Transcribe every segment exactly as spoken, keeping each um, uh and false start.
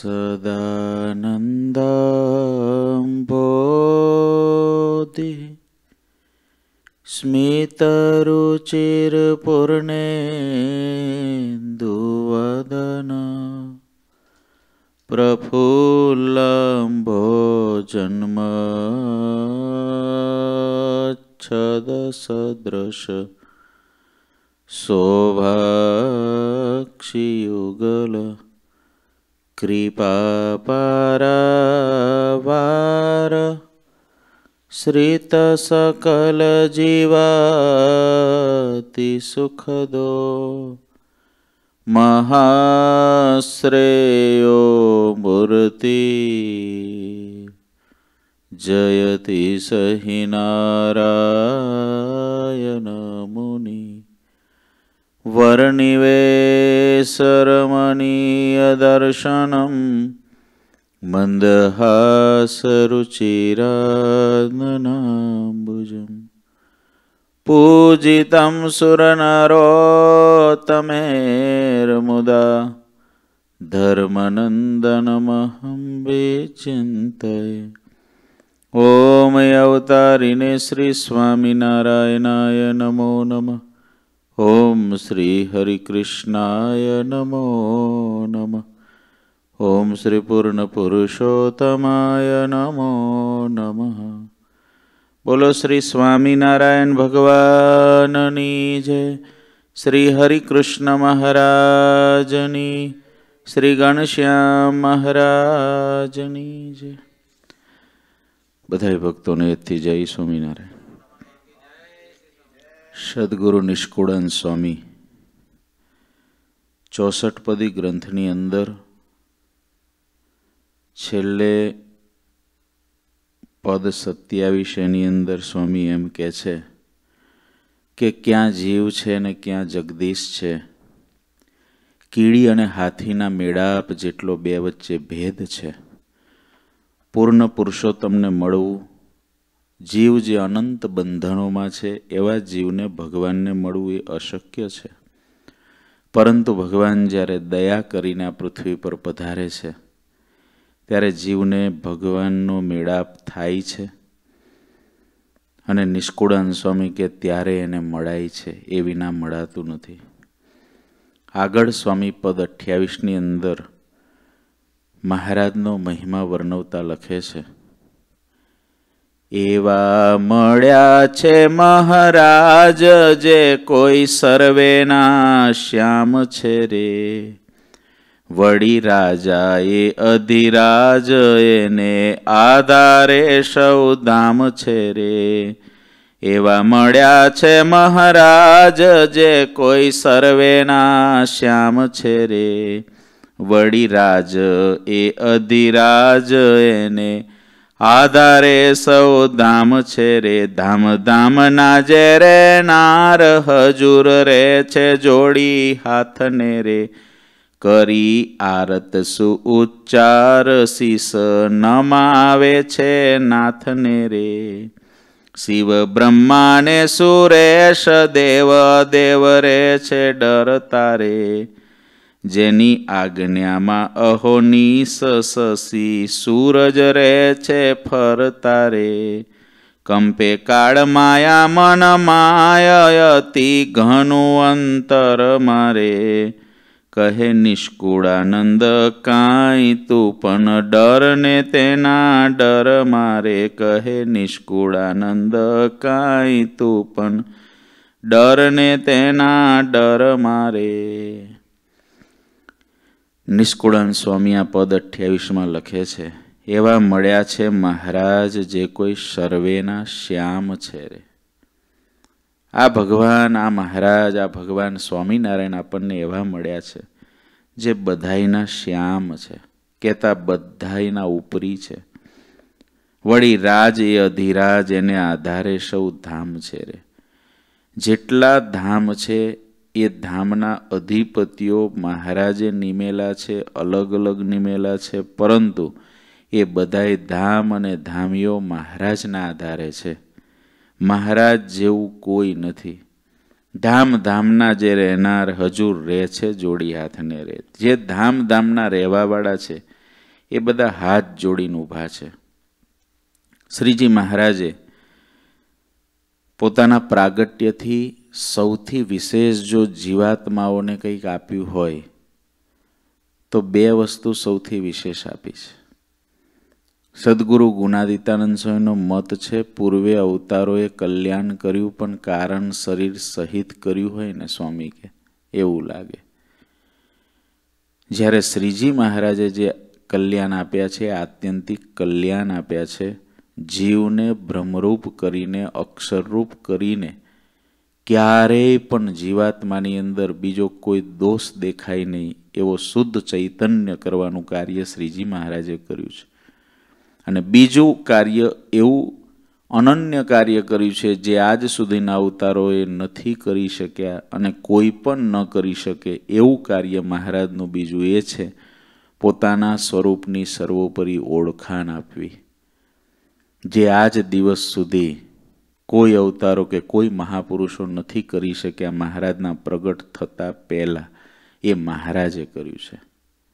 સદાનંદાંબોધિ સ્મિતરુચિરપૂર્ણેન્દુવદન પ્રફુલ્લંભોજન્મચ્છદસદૃશ શોભાક્ષિયુગલ કૃપાપારાવાર શ્રિત સકલ જીવાતિ સુખદો મહાશ્રેયો મૂર્તિ જયતિ સહિ નારાયણ મુનિ વર્ણિવેશરમણીય દર્શનમ મંદહાસરુચિરાનનાંબુજમ પૂજિतं સુરનરોત્તમૈર્મુદા ધર્મનંદનમહં વિચિંતયે. ઓમ અવતારિને શ્રી સ્વામિનારાયણાય નમો નમઃ. ઓમ શ્રી હરિકૃષ્ણાય નમો નમઃ. ઓમ શ્રી પૂર્ણ પુરુષોત્તમાય નમો નમઃ. બોલો શ્રી સ્વામિનારાયણ ભગવાનની જય. શ્રી હરિકૃષ્ણ મહારાજની, શ્રી ઘનશ્યામ મહારાજની જય. બધા ભક્તોને એથી જય સ્વામિનારાયણ. સદગુરુ નિષ્કુળાનંદ સ્વામી ચોસઠ પદી ગ્રંથની અંદર છેલ્લે પદ સત્યાવીસ એની અંદર સ્વામી એમ કહે છે કે ક્યાં જીવ છે ને ક્યાં જગદીશ છે. કીડી અને હાથીના મેળાપ જેટલો બે વચ્ચે ભેદ છે. પૂર્ણ પુરુષોત્તમને મળવું, જીવ જે અનંત બંધનોમાં છે એવા જીવને ભગવાનને મળવું એ અશક્ય છે. પરંતુ ભગવાન જ્યારે દયા કરીને આ પૃથ્વી પર પધારે છે ત્યારે જીવને ભગવાનનો મેળાપ થાય છે. અને નિષ્કુળાનંદ સ્વામી કે ત્યારે એને મળાય છે, એ વિના મળાતું નથી. આગળ સ્વામી પદ અઠ્યાવીસની અંદર મહારાજનો મહિમા વર્ણવતા લખે છે, એવા મળ્યા છે મહારાજ જે કોઈ સર્વેના શ્યામ છે રે. વળી રાજા એ અધિરાજ એને આધારે સૌ ધામ છે રે. એવા મળ્યા છે મહારાજ જે કોઈ સર્વેના શ્યામ છે રે. વળી રાજ એ અધિરાજ એને આધારે સૌ ધામ છે રે. ધામ ધામ ના જે રે નાર હજુર રે છે જોડી હાથને રે. કરી આરત સુ ઉચ્ચાર શીસ નમાવે છે નાથને રે. શિવ બ્રહ્માને સુરેશ દેવ દેવ રે છે ડરતા રે. જેની આજ્ઞામાં અહોનિશ શશી સૂરજ રહે છે ફરતા રે. કંપે કાળ માયા મન માયતિ ઘણું અંતર મારે. કહે નિષ્કુળાનંદ કાંઈ તું પણ ડર ને તેના ડર મારે. કહે નિષ્કુળાનંદ કાંઈ તું પણ ડર ને તેના ડર મારે. નિષ્કુળાનંદ સ્વામી આ પદ અઠ્યાવીસમાં લખે છે, એવા મળ્યા છે મહારાજ જે કોઈ સર્વેના શ્યામ છે રે. આ ભગવાન, આ મહારાજ, આ ભગવાન સ્વામિનારાયણ આપણને એવા મળ્યા છે જે બધાયના શ્યામ છે, કહેતા બધાયના ઉપરી છે. વળી રાજ એ અધિરાજ એને આધારે સૌ ધામ છે રે. જેટલા ધામ છે એ ધામના અધિપતિઓ મહારાજે નિમેલા છે, અલગ અલગ નિમેલા છે, પરંતુ એ બધાય ધામ અને ધામીઓ મહારાજના આધારે છે. મહારાજ જેવું કોઈ નથી. ધામ ધામના જે રહેનાર હજુર રહે છે જોડી હાથને રે. જે ધામ ધામના રહેવાવાળા છે એ બધા હાથ જોડીને ઊભા છે. શ્રીજી મહારાજે પોતાના પ્રાગટ્યથી સૌથી વિશેષ જો જીવાત્માઓને કંઈક આપ્યું હોય તો બે વસ્તુ સૌથી વિશેષ આપી છે. સદગુરુ ગુણાદિતાનંદ સ્વામીનો મત છે, પૂર્વે અવતારોએ કલ્યાણ કર્યું પણ કારણ શરીર સહિત કર્યું હોય ને સ્વામી કે એવું લાગે. જ્યારે શ્રીજી મહારાજે જે કલ્યાણ આપ્યા છે, આત્યંતિક કલ્યાણ આપ્યા છે, જીવને ભ્રમરૂપ કરીને અક્ષરરૂપ કરીને ક્યારેય પણ જીવાત્માની અંદર બીજો કોઈ દોષ દેખાય નહીં એવો શુદ્ધ ચૈતન્ય કરવાનું કાર્ય શ્રીજી મહારાજે કર્યું છે. અને બીજું કાર્ય એવું અનન્ય કાર્ય કર્યું છે જે આજ સુધીના અવતારોએ નથી કરી શક્યા અને કોઈ પણ ન કરી શકે એવું કાર્ય મહારાજનું બીજું એ છે, પોતાના સ્વરૂપની સર્વોપરી ઓળખાણ આપવી, જે આજ દિવસ સુધી કોઈ અવતારો કે કોઈ મહાપુરુષો નથી કરી શક્યા. મહારાજના પ્રગટ થતા પહેલા એ મહારાજે કર્યું છે.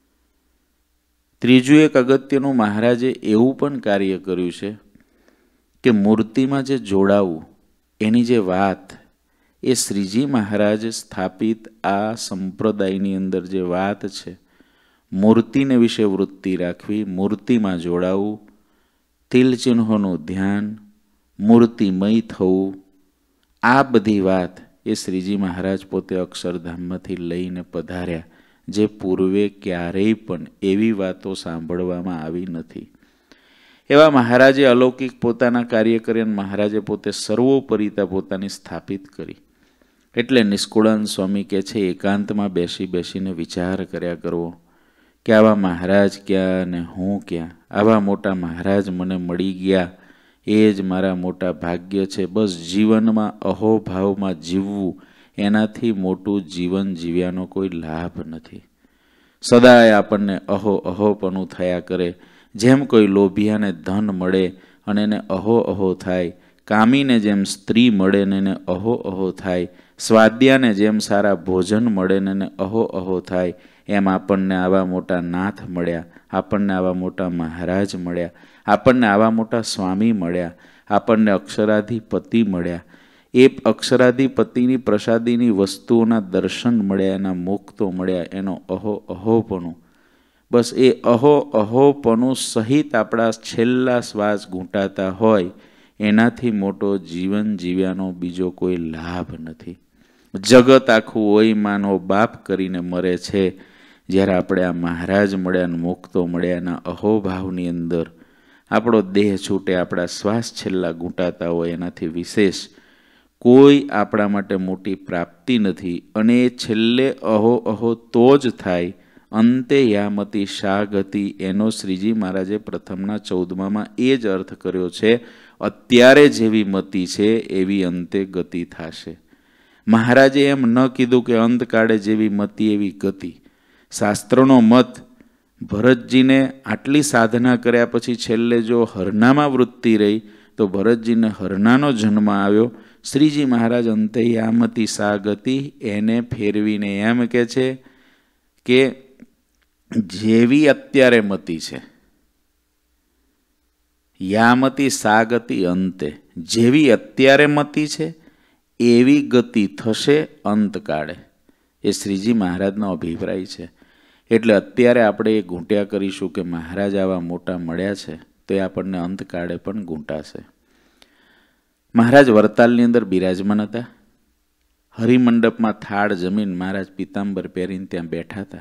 ત્રીજું એક અગત્યનું મહારાજે એવું પણ કાર્ય કર્યું છે કે મૂર્તિમાં જે જોડાવું એની જે વાત એ શ્રીજી મહારાજ સ્થાપિત આ સંપ્રદાયની અંદર જે વાત છે, મૂર્તિને વિશે વૃત્તિ રાખવી, મૂર્તિમાં જોડાવું, તિલચિહ્નોનું ધ્યાન, મૂર્તિમય થવું, આ બધી વાત એ શ્રીજી મહારાજ પોતે અક્ષરધામમાંથી લઈને પધાર્યા, જે પૂર્વે ક્યારેય પણ એવી વાતો સાંભળવામાં આવી નથી. એવા મહારાજે અલૌકિક પોતાના કાર્ય કર્યા. મહારાજે પોતે સર્વોપરિતા પોતાની સ્થાપિત કરી. એટલે નિષ્કુળાનંદ સ્વામી કહે છે, એકાંતમાં બેસી બેસીને વિચાર કર્યા કરવો કે આવા મહારાજ ક્યાં ને હું ક્યાં. આવા મોટા મહારાજ મને મળી ગયા એ જ મારા મોટા ભાગ્ય છે. બસ જીવનમાં અહોભાવમાં જીવવું એનાથી મોટું જીવન જીવ્યાનો કોઈ લાભ નથી. સદાય આપણને અહો અહોપણું થયા કરે. જેમ કોઈ લોભિયાને ધન મળે અને એને અહો અહો થાય, કામીને જેમ સ્ત્રી મળે ને એને અહો અહો થાય, સ્વાદ્યાને જેમ સારા ભોજન મળે ને એને અહો અહો થાય, એમ આપણને આવા મોટા નાથ મળ્યા, આપણને આવા મોટા મહારાજ મળ્યા, આપણને આવા મોટા સ્વામી મળ્યા, આપણને અક્ષરાધિપતિ મળ્યા. એ અક્ષરાધિપતિની પ્રસાદીની વસ્તુઓના દર્શન મળ્યા, એના મુક્તો મળ્યા, એનો અહો અહોપણું. બસ એ અહો અહોપણું સહિત આપણા છેલ્લા શ્વાસ ઘૂંટાતા હોય એનાથી મોટો જીવન જીવ્યાનો બીજો કોઈ લાભ નથી. જગત આખું ઓય માનો બાપ કરીને મરે છે, જ્યારે આપણે આ મહારાજ મળ્યા ને મુક્તો મળ્યા એના અહોભાવની અંદર આપણો દેહ છૂટે, આપણા શ્વાસ છેલ્લા ઘૂંટાતા હોય એનાથી વિશેષ કોઈ આપણા માટે મોટી પ્રાપ્તિ નથી. અને એ છેલ્લે અહો અહો તો જ થાય, અંતે યામતી શા ગતિ. એનો શ્રીજી મહારાજે પ્રથમના ચૌદમામાં એ જ અર્થ કર્યો છે, અત્યારે જેવી મતિ છે એવી અંતે ગતિ થશે. મહારાજે એમ ન કીધું કે અંતકાળે જેવી મતિ એવી ગતિ. શાસ્ત્રનો મત ભરતજીને આટલી સાધના કર્યા પછી છેલ્લે જો હરનામાં વૃત્તિ રહી તો ભરતજીને હરનાનો જન્મ આવ્યો. શ્રીજી મહારાજ અંતયામતી સા ગતિ એને ફેરવીને એમ કહે છે કે જેવી અત્યારે મતિ છે, યામતી સા ગતિ અંતે, જેવી અત્યારે મતિ છે એવી ગતિ થશે અંતકાળે. એ શ્રીજી મહારાજનો અભિપ્રાય છે. એટલે અત્યારે આપણે એ ઘૂંટ્યા કરીશું કે મહારાજ આવા મોટા મળ્યા છે તો એ આપણને અંતકાળે પણ ઘૂંટાશે. મહારાજ વરતાલની અંદર બિરાજમાન હતા. હરિમંડપમાં થાળ જમીન મહારાજ પિતાંબર પહેરીને ત્યાં બેઠા હતા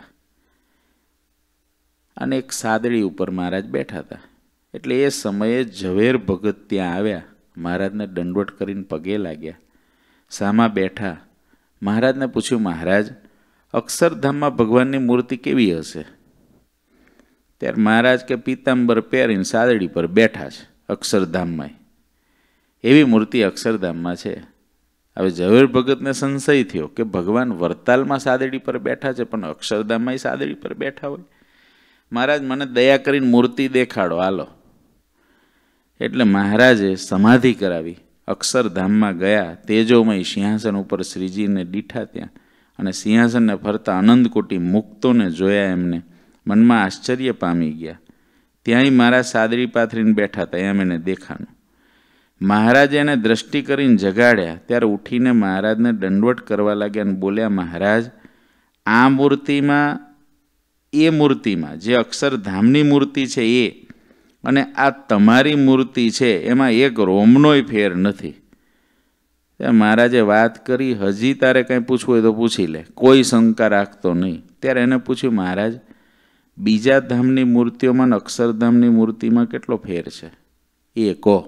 અને એક સાદડી ઉપર મહારાજ બેઠા હતા. એટલે એ સમયે ઝવેર ભગત ત્યાં આવ્યા, મહારાજને દંડવટ કરીને પગે લાગ્યા, સામા બેઠા. મહારાજને પૂછ્યું, મહારાજ અક્ષરધામમાં ભગવાનની મૂર્તિ કેવી હશે? ત્યારે મહારાજ કે પિતાંબર પહેરીને સાદડી પર બેઠા છે અક્ષરધામમાં, એવી મૂર્તિ અક્ષરધામમાં છે. હવે ઝવેર ભગતને સંશય થયો કે ભગવાન વરતાલમાં સાદડી પર બેઠા છે પણ અક્ષરધામમાં સાદડી પર બેઠા હોય. મહારાજ મને દયા કરીને મૂર્તિ દેખાડો હાલો. એટલે મહારાજે સમાધિ કરાવી, અક્ષરધામમાં ગયા, તેજોમય સિંહાસન ઉપર શ્રીજીને દીઠા ત્યાં અને સિંહાસનને ફરતા અનંત કોટી મુક્તોને જોયા. એમને મનમાં આશ્ચર્ય પામી ગયા ત્યાંય મારા સાદરી પાથરીને બેઠા હતા, એમ એને દેખાનું. મહારાજે એને દ્રષ્ટિ કરીને જગાડ્યા ત્યારે ઉઠીને મહારાજને દંડવટ કરવા લાગ્યા અને બોલ્યા, મહારાજ, આ મૂર્તિમાં એ મૂર્તિમાં જે અક્ષરધામની મૂર્તિ છે એ અને આ તમારી મૂર્તિ છે એમાં એક રોમનોય ફેર નથી. મહારાજે વાત કરી, હજી તારે કંઈ પૂછવું હોય તો પૂછી લે, કોઈ શંકા રાખતો નહીં. ત્યારે એને પૂછ્યું, મહારાજ, બીજા ધામની મૂર્તિઓમાં અને અક્ષરધામની મૂર્તિમાં કેટલો ફેર છે એ કહો,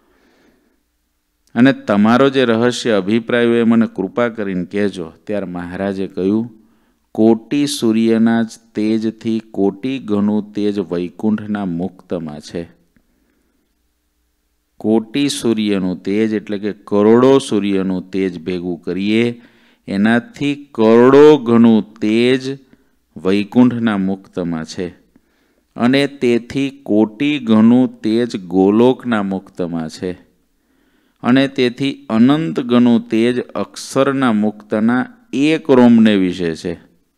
અને તમારો જે રહસ્ય અભિપ્રાય હોય એ મને કૃપા કરીને કહેજો. ત્યારે મહારાજે કહ્યું, કોટી સૂર્યના જ તેજથી કોટી ગણું તેજ વૈકુંઠના મુક્તમાં છે. કોટી સૂર્યનું તેજ એટલે કે કરોડો સૂર્યનું તેજ ભેગું કરીએ એનાથી કરોડો ગણું તેજ વૈકુંઠના મુક્તમાં છે, અને તેથી કોટી ગણું તેજ ગોલોકના મુક્તમાં છે, અને તેથી અનંત ગણું તેજ અક્ષરના મુક્તના એક રોમને વિશે છે,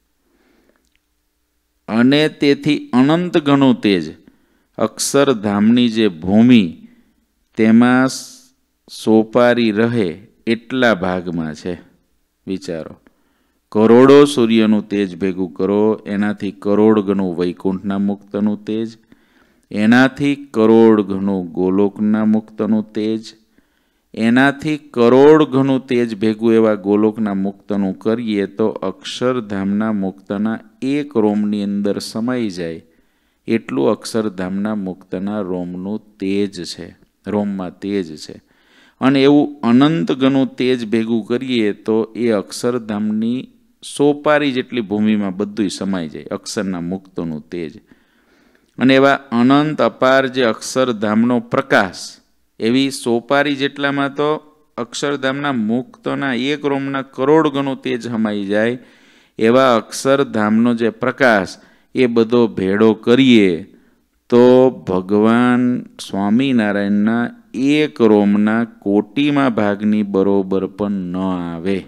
અને તેથી અનંત ગણું તેજ અક્ષરધામની જે ભૂમિ તેમાં સોપારી રહે એટલા ભાગમાં છે. વિચારો, કરોડો સૂર્યનું તેજ ભેગું કરો, એનાથી કરોડ ગણું વૈકુંઠના મુક્તનું તેજ, એનાથી કરોડ ગણું ગોલોકના મુક્તનું તેજ, એનાથી કરોડ ગણું તેજ ભેગું એવા ગોલોકના મુક્તનું કરીએ તો અક્ષરધામના મુક્તના એક રોમની અંદર સમાઈ જાય એટલું અક્ષરધામના મુક્તના રોમનું તેજ છે, રોમમાં તેજ છે. અને એવું અનંત ગણું તેજ ભેગું કરીએ તો એ અક્ષરધામની સોપારી જેટલી ભૂમિમાં બધું સમાઈ જાય અક્ષરના મુક્તોનું તેજ. અને એવા અનંત અપાર જે અક્ષરધામનો પ્રકાશ એવી સોપારી જેટલામાં તો અક્ષરધામના મુક્તોના એક રોમના કરોડ ગણું તેજ સમાઈ જાય એવા અક્ષરધામનો જે પ્રકાશ એ બધો ભેળો કરીએ તો ભગવાન સ્વામિનારાયણના એક રોમના કોટીમાં ભાગની બરોબર પણ ન આવે.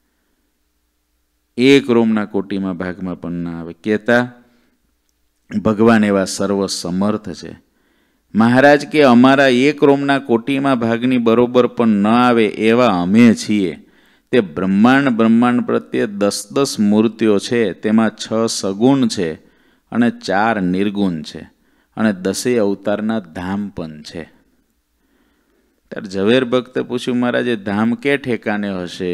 એક રોમના કોટીમાં ભાગમાં પણ ન આવે. કહેતા ભગવાન એવા સર્વ સમર્થ છે. મહારાજ કે અમારા એક રોમના કોટીમાં ભાગની બરોબર પણ ન આવે એવા અમે છીએ. તે બ્રહ્માંડ બ્રહ્માંડ પ્રત્યે દસ દસ મૂર્તિઓ છે, તેમાં છ સગુણ છે અને ચાર નિર્ગુણ છે, અને દસેય અવતારના ધામ પણ છે. ત્યારે ઝવેર ભક્તે પૂછ્યું, મહારાજે ધામ કે ઠેકાને હશે?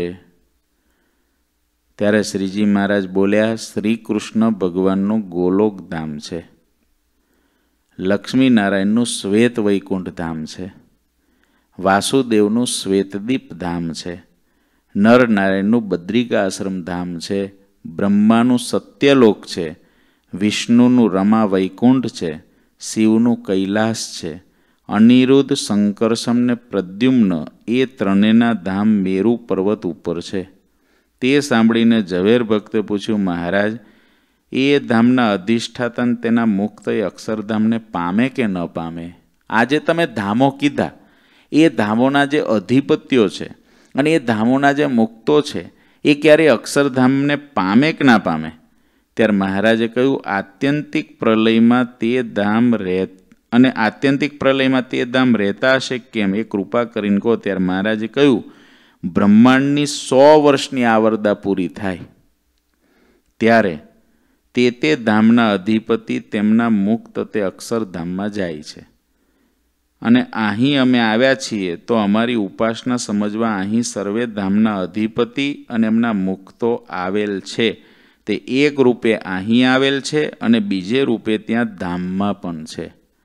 ત્યારે શ્રીજી મહારાજ બોલ્યા, શ્રી કૃષ્ણ ભગવાનનું ગોલોક ધામ છે, લક્ષ્મી નારાયણનું શ્વેત વૈકુંઠ ધામ છે, વાસુદેવનું શ્વેતદીપ ધામ છે, નર નારાયણનું બદ્રિકા આશ્રમ ધામ છે, બ્રહ્માનું સત્યલોક છે, વિષ્ણુનું રમા વૈકુંઠ છે, શિવનું કૈલાસ છે, અનિરુદ્ધ સંકર્ષમ ને પ્રદ્યુમ્ન એ ત્રણેયના ધામ મેરુ પર્વત ઉપર છે. તે સાંભળીને ઝવેર ભક્તે પૂછ્યું, મહારાજ, એ ધામના અધિષ્ઠાતા તેના મુક્ત એ અક્ષરધામને પામે કે ન પામે? આજે તમે ધામો કીધા, એ ધામોના જે અધિપત્યો છે અને એ ધામોના જે મુક્તો છે એ ક્યારે અક્ષરધામને પામે કે ના પામે? ત્યારે મહારાજે કહ્યું, આત્યંતિક પ્રલયમાં તે ધામ રહે અને આત્યંતિક પ્રલયમાં તે ધામ રહેતા હશે કેમ, એ કૃપા કરીને કહો. ત્યારે મહારાજે કહ્યું, બ્રહ્માંડની સો વર્ષની આવરદા પૂરી થાય ત્યારે તે તે ધામના અધિપતિ તેમના મુક્ત તે અક્ષરધામમાં જાય છે, અને અહીં અમે આવ્યા છીએ તો અમારી ઉપાસના સમજવા અહીં સર્વે ધામના અધિપતિ અને એમના મુક્તો આવેલ છે. તે એક રૂપે અહીં આવેલ છે અને બીજે રૂપે ત્યાં ધામમાં પણ છે.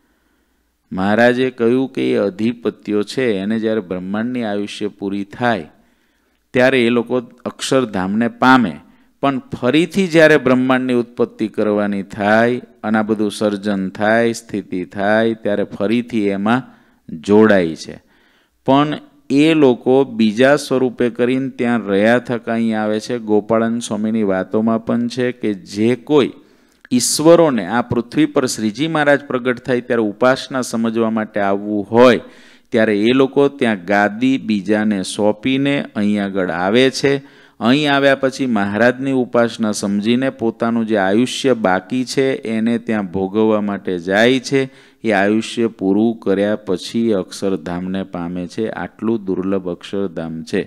મહારાજે કહ્યું કે એ અધિપત્યો છે એને જ્યારે બ્રહ્માંડની આયુષ્ય પૂરી થાય ત્યારે એ લોકો અક્ષરધામને પામે, પણ ફરીથી જ્યારે બ્રહ્માંડની ઉત્પત્તિ કરવાની થાય અને આ બધું સર્જન થાય, સ્થિતિ થાય, ત્યારે ફરીથી એમાં જોડાય છે. પણ એ લોકો બીજા સ્વરૂપે કરીને ત્યાં રહ્યા થકા અહીં આવે છે. ગોપાળન સ્વામીની વાતોમાં પણ છે કે જે કોઈ ઈશ્વરોને આ પૃથ્વી પર શ્રીજી મહારાજ પ્રગટ થાય ત્યારે ઉપાસના સમજવા માટે આવવું હોય ત્યારે એ લોકો ત્યાં ગાદી બીજાને સોંપીને અહીં આગળ આવે છે અહીં આવ્યા પછી મહારાજની ઉપાસના સમજીને પોતાનું જે આયુષ્ય બાકી છે એને ત્યાં ભોગવવા માટે જાય છે. એ આયુષ્ય પૂરું કર્યા પછી અક્ષરધામને પામે છે. આટલું દુર્લભ અક્ષરધામ છે.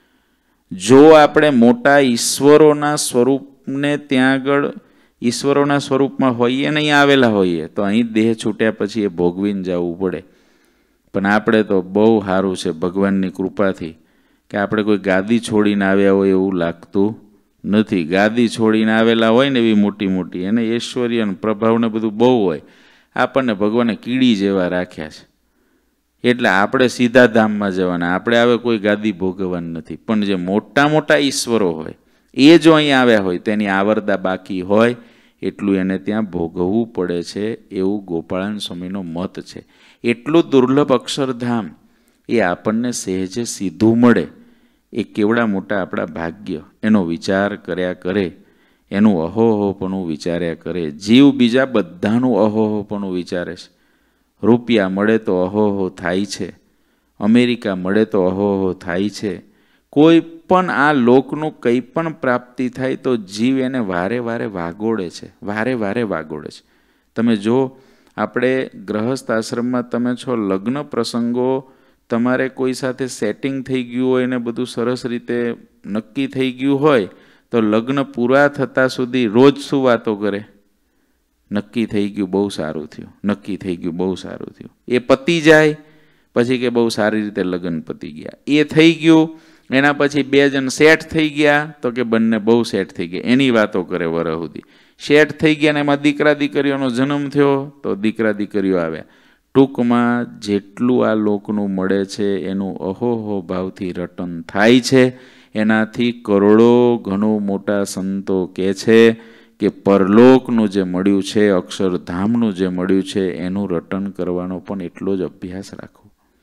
જો આપણે મોટા ઈશ્વરોના સ્વરૂપને ત્યાં આગળ ઈશ્વરોના સ્વરૂપમાં હોઈએ નહીં આવેલા હોઈએ તો અહીં દેહ છૂટ્યા પછી એ ભોગવીને જવું પડે. પણ આપણે તો બહુ સારું છે ભગવાનની કૃપાથી કે આપણે કોઈ ગાદી છોડીને આવ્યા હોય એવું લાગતું નથી. ગાદી છોડીને આવેલા હોય ને એવી મોટી મોટી એને ઐશ્વર્ય અને પ્રભાવને બધું બહુ હોય. આપણને ભગવાને કીડી જેવા રાખ્યા છે એટલે આપણે સીધા ધામમાં જવાના. આપણે હવે કોઈ ગાદી ભોગવવાની નથી. પણ જે મોટા મોટા ઈશ્વરો હોય એ જો અહીં આવ્યા હોય તેની આવરદા બાકી હોય એટલું એને ત્યાં ભોગવવું પડે છે એવું ગોપાળાનંદ સ્વામીનો મત છે. એટલું દુર્લભ અક્ષરધામ એ આપણને સહેજે સીધું મળે એ કેવડા મોટા આપણા ભાગ્ય. એનો વિચાર કર્યા કરે, એનું અહોહોપણું વિચાર્યા કરે. જીવ બીજા બધાનું અહોહોપણું વિચારે છે. રૂપિયા મળે તો અહોહો થાય છે, અમેરિકા મળે તો અહોહો થાય છે. કોઈ પણ આ લોકનું કંઈ પણ પ્રાપ્તિ થાય તો જીવ એને વારે વારે વાગોળે છે, વારે વારે વાગોળે છે. તમે જો આપણે ગ્રહસ્થ આશ્રમમાં તમે છો, લગ્ન પ્રસંગો તમારે કોઈ સાથે સેટિંગ થઈ ગયું હોય ને બધું સરસ રીતે નક્કી થઈ ગયું હોય તો લગ્ન પૂરા થતાં સુધી રોજ શું વાતો કરે? નક્કી થઈ ગયું, બહુ સારું થયું, નક્કી થઈ ગયું, બહુ સારું થયું. એ પતી જાય પછી કે બહુ સારી રીતે લગ્ન પતી ગયા. એ થઈ ગયું એના પછી બે જણ સેટ થઈ ગયા તો કે બંને બહુ સેટ થઈ ગયા, એની વાતો કરે વરહ સુધી. સેટ થઈ ગયા ને એમાં દીકરા દીકરીઓનો જન્મ થયો તો દીકરા દીકરીઓ આવ્યા. ટૂંકમાં જેટલું આ લોકનું મળે છે એનું અહોહો ભાવથી રટન થાય છે. એનાથી કરોડો ઘણું મોટા સંતો કહે છે કે પરલોકનું જે મળ્યું છે, અક્ષરધામનું જે મળ્યું છે એનું રટન કરવાનો પણ એટલો જ અભ્યાસ રાખો.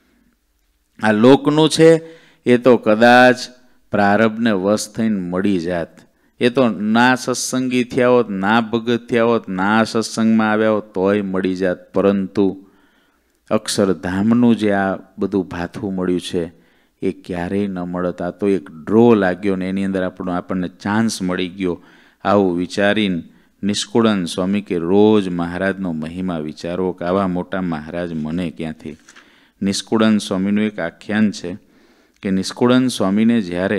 આ લોકનું છે એ તો કદાચ પ્રારબ્ધને વશ થઈને મળી જાત. એ તો ના સત્સંગી થયા હોત, ના ભગત થયા હોત, ના સત્સંગમાં આવ્યા હોત તોય મળી જાત. પરંતુ અક્ષરધામનું જે આ બધું ભાથું મળ્યું છે એ ક્યારેય ન મળત. આ તો એક ડ્રો લાગ્યો ને એની અંદર આપણો આપણને ચાન્સ મળી ગયો. આવું વિચારીને નિષ્કુળાનંદ સ્વામી કે રોજ મહારાજનો મહિમા વિચારો કે આવા મોટા મહારાજ મને ક્યાંથી. નિષ્કુળાનંદ સ્વામીનું એક આખ્યાન છે કે નિષ્કુળાનંદ સ્વામીને જ્યારે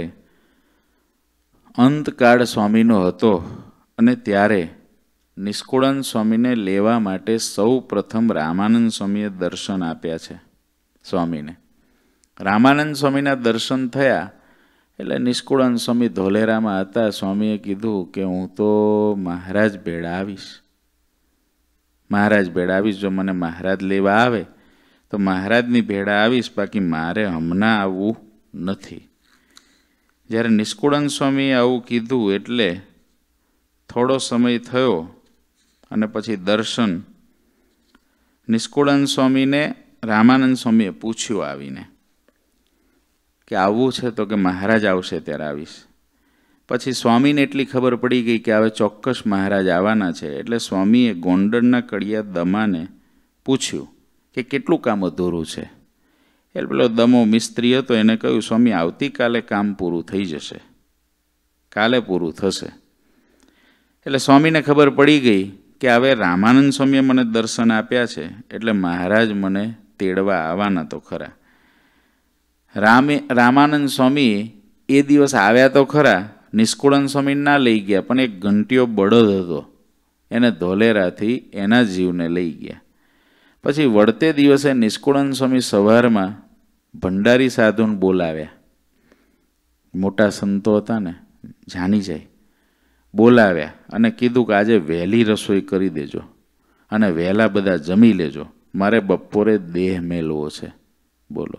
અંતકાળ સ્વામીનો હતો અને ત્યારે નિષ્કુળાનંદ સ્વામીને લેવા માટે સૌ પ્રથમ રામાનંદ સ્વામીએ દર્શન આપ્યા છે સ્વામીને. રામાનંદ સ્વામીના દર્શન થયા એટલે નિષ્કુળાનંદ સ્વામી ધોલેરામાં હતા. સ્વામીએ કીધું કે હું તો મહારાજ ભેળા આવીશ, મહારાજ ભેળા આવીશ. જો મને મહારાજ લેવા આવે તો મહારાજની ભેળા આવીશ, બાકી મારે હમણાં આવવું નથી. જ્યારે નિષ્કુળાનંદ સ્વામીએ આવું કીધું એટલે થોડો સમય થયો અને પછી દર્શન નિષ્કુળાનંદ સ્વામીને રામાનંદ સ્વામીએ પૂછ્યું આવીને કે આવવું છે તો કે મહારાજ આવશે ત્યારે આવીશ. પછી સ્વામીને એટલી ખબર પડી ગઈ કે હવે ચોક્કસ મહારાજ આવવાના છે એટલે સ્વામીએ ગોંડલના કડિયા દમાને પૂછ્યું કે કેટલું કામ અધૂરું છે. એટલે પેલો દમો મિસ્ત્રી હતો એને કહ્યું સ્વામી આવતીકાલે કામ પૂરું થઈ જશે, કાલે પૂરું થશે. એટલે સ્વામીને ખબર પડી ગઈ કે હવે રામાનંદ સ્વામીએ મને દર્શન આપ્યા છે એટલે મહારાજ મને તેડવા આવવાના તો ખરા. રામે રામાનંદ સ્વામી એ દિવસ આવ્યા તો ખરા, નિષ્કુળાનંદ સ્વામી ના લઈ ગયા, પણ એક ઘંટીયો બળદ હતો એને ધોલેરાથી એના જીવને લઈ ગયા. પછી વળતે દિવસે નિષ્કુળાનંદ સ્વામી સવારમાં ભંડારી સાધુને બોલાવ્યા. મોટા સંતો હતા ને, જાણી જાય, બોલાવ્યા અને કીધું કે આજે વહેલી રસોઈ કરી દેજો અને વહેલા બધા જમી લેજો, મારે બપોરે દેહ મેલવો છે. બોલો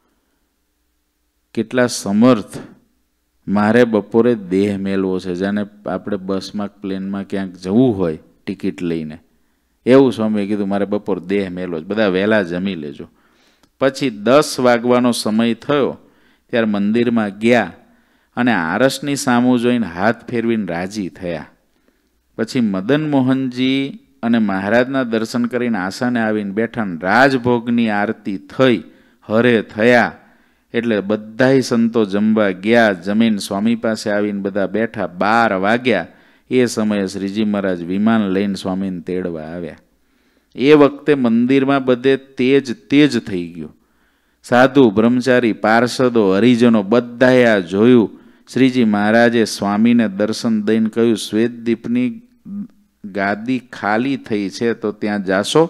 કેટલા સમર્થ! મારે બપોરે દેહ મેલવો છે. જાણે આપણે બસમાં પ્લેનમાં ક્યાંક જવું હોય ટિકિટ લઈને એવું સ્વામીએ કીધું મારે બપોર દેહ મેલવો છે, બધા વહેલા જમી લેજો. પછી દસ વાગવાનો સમય થયો ત્યારે મંદિરમાં ગયા અને આરસની સામું જોઈને હાથ ફેરવીને રાજી થયા. પછી મદન મોહનજી અને મહારાજના દર્શન કરીને આસાને આવીને બેઠા. રાજભોગની આરતી થઈ, હરે થયા એટલે બધાય સંતો જમવા ગયા. જમીન સ્વામી પાસે આવીને બધા બેઠા. બાર વાગ્યા એ સમયે શ્રીજી મહારાજ વિમાન લઈને સ્વામીને તેડવા આવ્યા. એ વખતે મંદિરમાં બધે તેજ તેજ થઈ ગયું. સાધુ, બ્રહ્મચારી, પાર્ષદો, હરિજનો બધાએ આ જોયું. શ્રીજી મહારાજે સ્વામીને દર્શન દઈને કહ્યું, શ્વેતદીપની ગાદી ખાલી થઈ છે તો ત્યાં જાશો?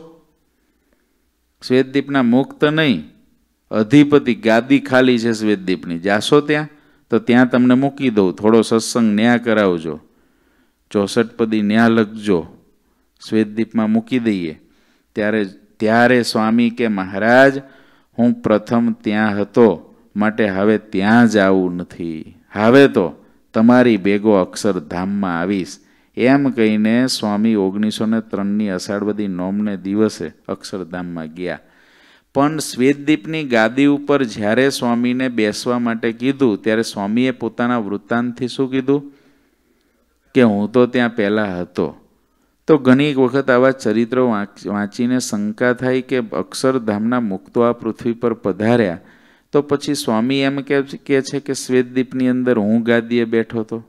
શ્વેતદીપના મુક્ત નહીં, અધિપતિ ગાદી ખાલી છે શ્વેતદીપની, જાશો ત્યાં? તો ત્યાં તમને મૂકી દઉં, થોડો સત્સંગ ન્યા કરાવજો, ચોસઠપદી ન્યા લખજો, શ્વેતદીપમાં મૂકી દઈએ. ત્યારે ત્યારે સ્વામી કે મહારાજ હું પ્રથમ ત્યાં હતો માટે હવે ત્યાં જ આવું નથી, હવે તો તમારી ભેગો અક્ષરધામમાં આવીશ. એમ કહીને સ્વામી ઓગણીસો ને ત્રણની અષાઢવદી નોમને દિવસે અક્ષરધામમાં ગયા. પણ શ્વેતદીપની ગાદી ઉપર જ્યારે સ્વામીને બેસવા માટે કીધું ત્યારે સ્વામીએ પોતાના વૃત્તાંતથી શું કીધું કે હું તો ત્યાં પહેલાં હતો. તો ઘણી વખત આવા ચરિત્રો વાંચીને શંકા થાય કે અક્ષરધામના મુક્તો આ પૃથ્વી પર પધાર્યા તો પછી સ્વામી એમ કે છે કે શ્વેતદીપની અંદર હું ગાદીએ બેઠો હતો.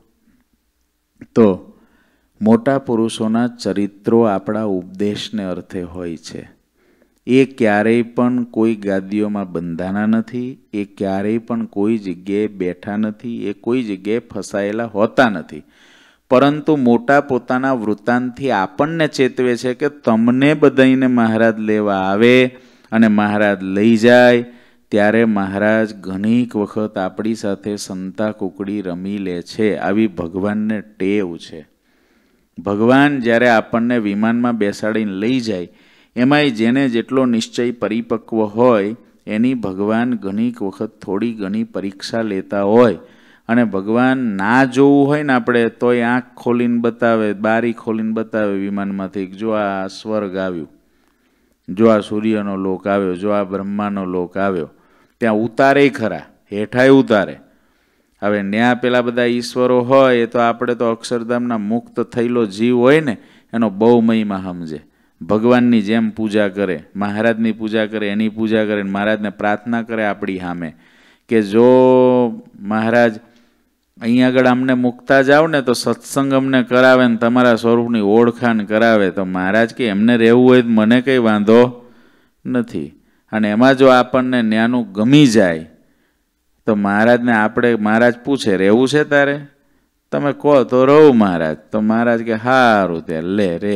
તો મોટા પુરુષોના ચરિત્રો આપણા ઉપદેશને અર્થે હોય છે. એ ક્યારેય પણ કોઈ ગાદીઓમાં બંધાના નથી, એ ક્યારેય પણ કોઈ જગ્યાએ બેઠા નથી, એ કોઈ જગ્યાએ ફસાયેલા હોતા નથી. પરંતુ મોટા પોતાના વૃત્તાંતથી આપણને ચેતવે છે કે તમને બધાઈને મહારાજ લેવા આવે અને મહારાજ લઈ જાય ત્યારે મહારાજ ઘણીક વખત આપણી સાથે સંતા કુકડી રમી લે છે. આવી ભગવાનને ટેવ છે. ભગવાન જ્યારે આપણને વિમાનમાં બેસાડીને લઈ જાય એમાંય જેને જેટલો નિશ્ચય પરિપક્વ હોય એની ભગવાન ઘણીક વખત થોડી ઘણી પરીક્ષા લેતા હોય. અને ભગવાન ના જોવું હોય ને આપણે તોય આંખ ખોલીને બતાવે, બારી ખોલીને બતાવે વિમાનમાંથી, જો આ સ્વર્ગ આવ્યું, જો આ સૂર્યનો લોક આવ્યો, જો આ બ્રહ્માનો લોક આવ્યો. ત્યાં ઉતારે ખરા, હેઠાય ઉતારે. હવે ન્યા પેલા બધા ઈશ્વરો હોય એ તો આપણે તો અક્ષરધામના મુક્ત થયેલો જીવ હોય ને એનો બહુ મહિમા સમજે. ભગવાનની જેમ પૂજા કરે, મહારાજની પૂજા કરે, એની પૂજા કરે, મહારાજને પ્રાર્થના કરે આપણી સામે કે જો મહારાજ અહીં આગળ અમને મૂકતા જાઓ ને તો સત્સંગ અમને કરાવે ને તમારા સ્વરૂપની ઓળખાણ કરાવે. તો મહારાજ કે એમને રહેવું હોય તો મને કંઈ વાંધો નથી. અને એમાં જો આપણને ન્યાનું ગમી જાય તો મહારાજને આપણે, મહારાજ પૂછે રહેવું છે તારે? તમે કહો તો રહું મહારાજ. તો મહારાજ કે સારું ત્યાં લે રે.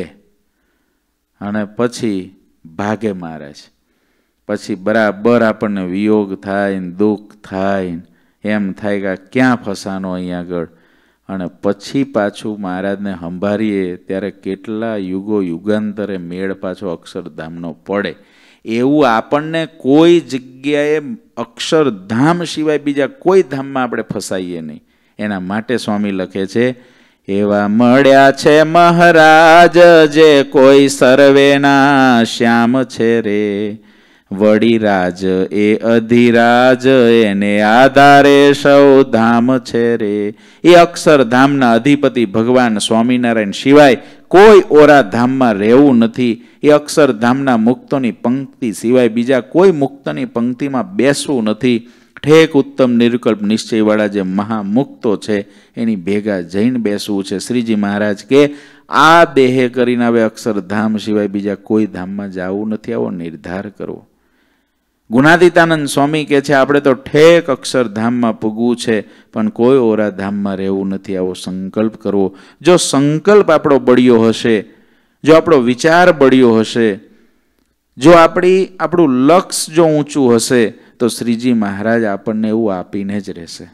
અને પછી ભાગે મહારાજ. પછી બરાબર આપણને વિયોગ થાય ને દુઃખ થાય ને એમ થાય કે ક્યાં ફસાનો અહીં આગળ. અને પછી પાછું મહારાજને સંભાળીએ ત્યારે કેટલા યુગો યુગાંતરે મેળ પાછો અક્ષરધામનો પડે. એવું આપણને કોઈ જગ્યાએ અક્ષરધામ સિવાય બીજા કોઈ ધામમાં આપણે ફસાઈએ નહીં. એના માટે સ્વામી લખે છે, એવા મળ્યા છે મહારાજ જે કોઈ સર્વેના શ્યામ છે રે, વડીરાજ એ અધિરાજ એને આધારે સૌ ધામ છે રે. એ અક્ષરધામના અધિપતિ ભગવાન સ્વામિનારાયણ સિવાય કોઈ ઓરા ધામમાં રહેવું નથી. એ અક્ષરધામના મુક્તોની પંક્તિ સિવાય બીજા કોઈ મુક્તની પંક્તિમાં બેસવું નથી. ઠેક ઉત્તમ નિર્કલ્પ નિશ્ચયવાળા જે મહામુક્તો છે એની ભેગા જઈને બેસવું છે. શ્રીજી મહારાજ કે આ દેહે કરીને હવે અક્ષરધામ સિવાય બીજા કોઈ ધામમાં જવું નથી. આવો નિર્ધાર કરવો. ગુણાતીતાનંદ સ્વામી કે છે આપણે તો ઠેક અક્ષરધામમાં પૂગવું છે પણ કોઈ ઓરા ધામમાં રહેવું નથી. આવો સંકલ્પ કરવો. જો સંકલ્પ આપણો બળ્યો હશે, જો આપણો વિચાર બળ્યો હશે, જો આપણી આપણું લક્ષ્ય જો ઊંચું હશે તો શ્રીજી મહારાજ આપણને એવું આપીને જ રહેશે.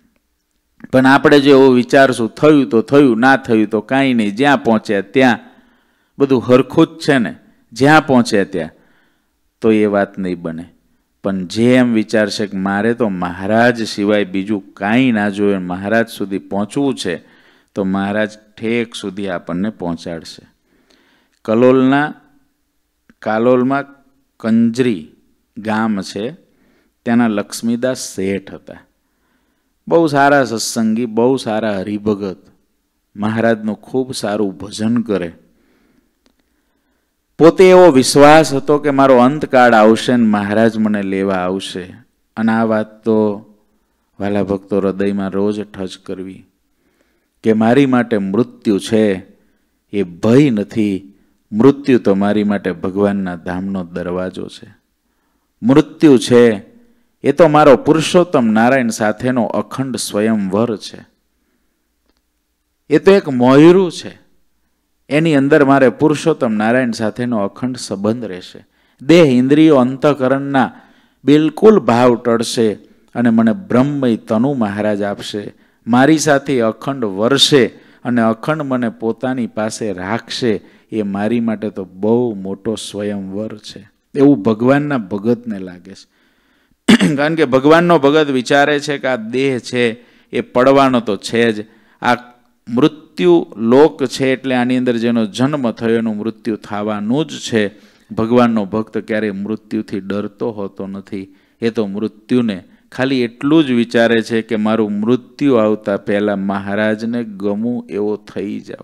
પણ આપણે જો એવું વિચારશું થયું તો થયું, ના થયું તો કાંઈ નહીં, જ્યાં પહોંચ્યા ત્યાં બધું હરખું જ છે ને, જ્યાં પહોંચ્યા ત્યાં, તો એ વાત નહીં બને. પણ જે એમ વિચારશે કે મારે તો મહારાજ સિવાય બીજું કાંઈ ના જોઈએ, મહારાજ સુધી પહોંચવું છે, તો મહારાજ ઠેક સુધી આપણને પહોંચાડશે. કલોલના કાલોલમાં કંજરી ગામ છે, ત્યાંના લક્ષ્મીદાસ શેઠ હતા. બહુ સારા સત્સંગી, બહુ સારા હરિભગત, મહારાજનું ખૂબ સારું ભજન કરે. પોતે એવો વિશ્વાસ હતો કે મારો અંતકાળ આવશે ને મહારાજ મને લેવા આવશે. અને આ વાત તો વાલા ભક્તો હૃદયમાં રોજ ટચ કરવી કે મારી માટે મૃત્યુ છે એ ભય નથી. મૃત્યુ તો મારી માટે ભગવાનના ધામનો દરવાજો છે. મૃત્યુ છે એ તો મારો પુરુષોત્તમ નારાયણ સાથેનો અખંડ સ્વયંવર છે. એ તો એક મોયરું છે. એની અંદર મારે પુરુષોત્તમ નારાયણ સાથેનો અખંડ સંબંધ રહેશે. દેહ ઇન્દ્રિયો અંતઃકરણના બિલકુલ ભાવ ટળશે અને મને બ્રહ્મમય તનુ મહારાજ આપશે. મારી સાથે અખંડ વર્ષે અને અખંડ મને પોતાની પાસે રાખશે. એ મારી માટે તો બહુ મોટો સ્વયંવર છે એવું ભગવાનના ભગતને લાગે છે. કારણ કે ભગવાનનો ભગત વિચારે છે કે આ દેહ છે એ પડવાનો તો છે જ. આ મૃત્યુ લોક છે એટલે આની અંદર જેનો જન્મ થયો એનું મૃત્યુ થવાનું જ છે. ભગવાનનો ભક્ત ક્યારેય મૃત્યુથી ડરતો હોતો નથી. એ તો મૃત્યુને ખાલી એટલું જ વિચારે છે કે મારું મૃત્યુ આવતા પહેલાં મહારાજને ગમું એવો થઈ જાવ.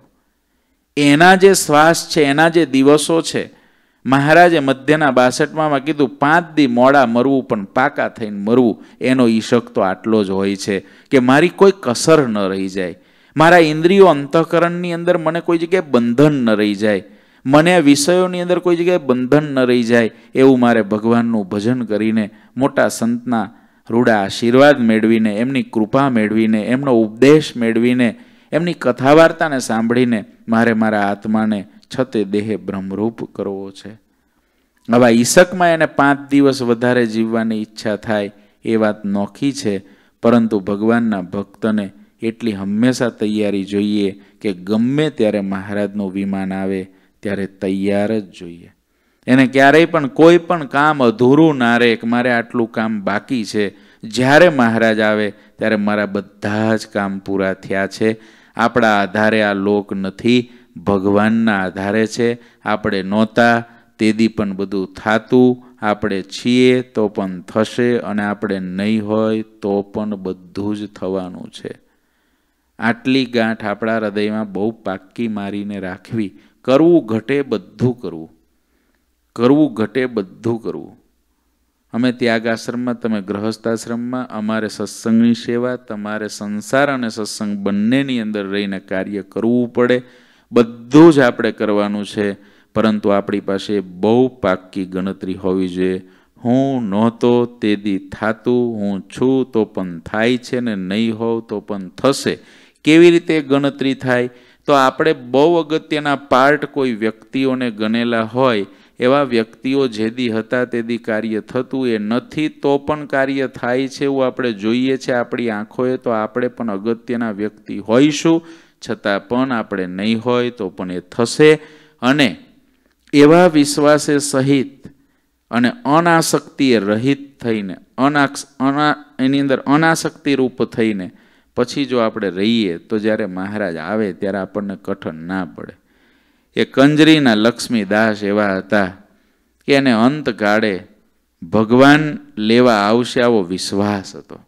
એના જે શ્વાસ છે, એના જે દિવસો છે, મહારાજે મધ્યના બાસઠમાં કીધું પાંચ દી મોડા મરવું પણ પાકા થઈને મરવું. એનો ઈશક તો આટલો જ હોય છે કે મારી કોઈ કસર ન રહી જાય. મારા ઇન્દ્રિયો અંતઃકરણની અંદર મને કોઈ જગ્યાએ બંધન ન રહી જાય. મને આ વિષયોની અંદર કોઈ જગ્યાએ બંધન ન રહી જાય એવું મારે ભગવાનનું ભજન કરીને, મોટા સંતના રૂડા આશીર્વાદ મેળવીને, એમની કૃપા મેળવીને, એમનો ઉપદેશ મેળવીને, એમની કથા વાર્તાને સાંભળીને મારે મારા આત્માને છતે દેહે બ્રહ્મરૂપ કરવો છે. આવા ઈશકમાં એને પાંચ દિવસ વધારે જીવવાની ઈચ્છા થાય એ વાત નોખી છે. પરંતુ ભગવાનના ભક્તને એટલી હંમેશા તૈયારી જોઈએ કે ગમે ત્યારે મહારાજનું વિમાન આવે ત્યારે તૈયાર જ જોઈએ. એને ક્યારેય પણ કોઈ પણ કામ અધૂરું ના રહે કે મારે આટલું કામ બાકી છે. જ્યારે મહારાજ આવે ત્યારે મારા બધા જ કામ પૂરા થયા છે. આપણા આધારે આ લોક નથી, ભગવાનના આધારે છે. આપણે નહોતા તેદી પણ બધું થાતું, આપણે છીએ તો પણ થશે, અને આપણે નહીં હોય તો પણ બધું જ થવાનું છે. આટલી ગાંઠ આપણા હૃદયમાં બહુ પાક્કી મારીને રાખવી. કરવું ઘટે બધું કરવું, કરવું ઘટે બધું કરવું. અમે ત્યાગ આશ્રમમાં, તમે ગ્રહસ્થ આશ્રમમાં, અમારે સત્સંગની સેવા, તમારે સંસાર અને સત્સંગ બંનેની અંદર રહીને કાર્ય કરવું પડે. બધું જ આપણે કરવાનું છે. પરંતુ આપણી પાસે બહુ પાક્કી ગણતરી હોવી જોઈએ. હું નહોતો તેદી થાતું, હું છું તો પણ થાય છે, ને નહીં હોવ તો પણ થશે. કેવી રીતે ગણતરી થાય? તો આપણે બહુ અગત્યના પાર્ટ કોઈ વ્યક્તિઓને ગણેલા હોય, એવા વ્યક્તિઓ જેદી હતા તેદી કાર્ય થતું, એ નથી તો પણ કાર્ય થાય છે એવું આપણે જોઈએ છે આપણી આંખોએ. તો આપણે પણ અગત્યના વ્યક્તિ હોઈશું, છતાં પણ આપણે નહીં હોય તો પણ એ થશે. અને એવા વિશ્વાસે સહિત અને અનાસક્તિએ રહિત થઈને, અનાક્ષ અના એની અંદર અનાસક્તિ રૂપ થઈને પછી જો આપણે રહીએ તો જ્યારે મહારાજ આવે ત્યારે આપણને કઠણ ના પડે. એ કંજરીના લક્ષ્મીદાસ એવા હતા કે એને અંતકાળે ભગવાન લેવા આવશે આવો વિશ્વાસ હતો.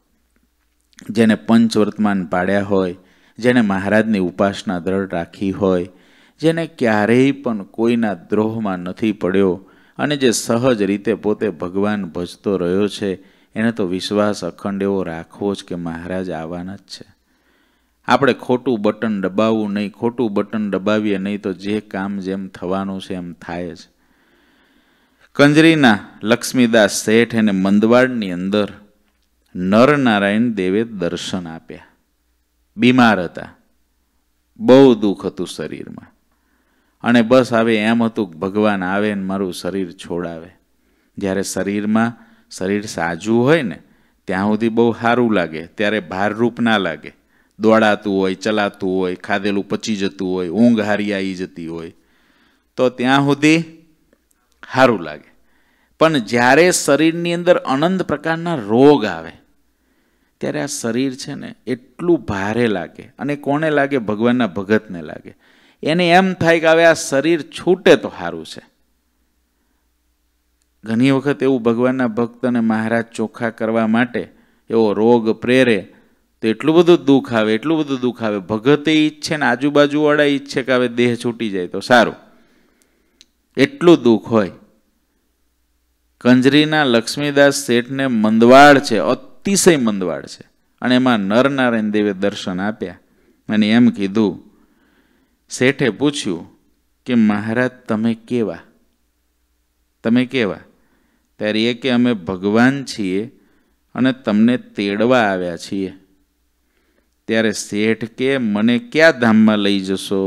જેને પંચવર્તમાન પાડ્યા હોય, જેને મહારાજની ઉપાસના દ્રઢ રાખી હોય, જેને ક્યારેય પણ કોઈના દ્રોહમાં નથી પડ્યો, અને જે સહજ રીતે પોતે ભગવાન ભજતો રહ્યો છે, એને તો વિશ્વાસ અખંડ એવો રાખવો જ કે મહારાજ આવવાના જ છે. આપણે ખોટું બટન દબાવવું નહીં. ખોટું બટન દબાવીએ નહીં તો જે કામ જેમ થવાનું છે એમ થાય જ. કંજરીના લક્ષ્મીદાસ શેઠ એને મંદવાડની અંદર નરનારાયણ દેવે દર્શન આપ્યા. બીમાર હતા, બહુ દુઃખ હતું શરીરમાં, અને બસ હવે એમ હતું કે ભગવાન આવે ને મારું શરીર છોડાવે. જ્યારે શરીરમાં શરીર સાજું હોય ને ત્યાં સુધી બહુ સારું લાગે, ત્યારે ભારરૂપ ના લાગે. દોડાતું હોય, ચલાતું હોય, ખાધેલું પચી જતું હોય, ઊંઘ હારી આવી જતી હોય, તો ત્યાં સુધી સારું લાગે. પણ જ્યારે શરીરની અંદર અનંત પ્રકારના રોગ આવે ત્યારે આ શરીર છે ને એટલું ભારે લાગે. અને કોને લાગે? ભગવાનના ભગતને લાગે. એને એમ થાય કે હવે આ શરીર છૂટે તો સારું છે. ઘણી વખત એવું ભગવાનના ભક્તને મહારાજ ચોખ્ખા કરવા માટે એવો રોગ પ્રેરે તો એટલું બધું દુઃખ આવે, એટલું બધું દુઃખ આવે. ભગતે ઈચ્છે ને આજુબાજુવાળા ઈચ્છે કે હવે દેહ છૂટી જાય તો સારું, એટલું દુઃખ હોય. કંજરીના લક્ષ્મીદાસ શેઠને મંદવાડ છે, અતિશય મંદવાડ છે, અને એમાં નરનારાયણ દેવે દર્શન આપ્યા અને એમ કીધું. શેઠે પૂછ્યું કે મહારાજ તમે કેવા, તમે કેવા? ત્યારે એ કે અમે ભગવાન છીએ અને તમને તેડવા આવ્યા છીએ. ત્યારે શેઠ કે મને ક્યાં ધામમાં લઈ જશો?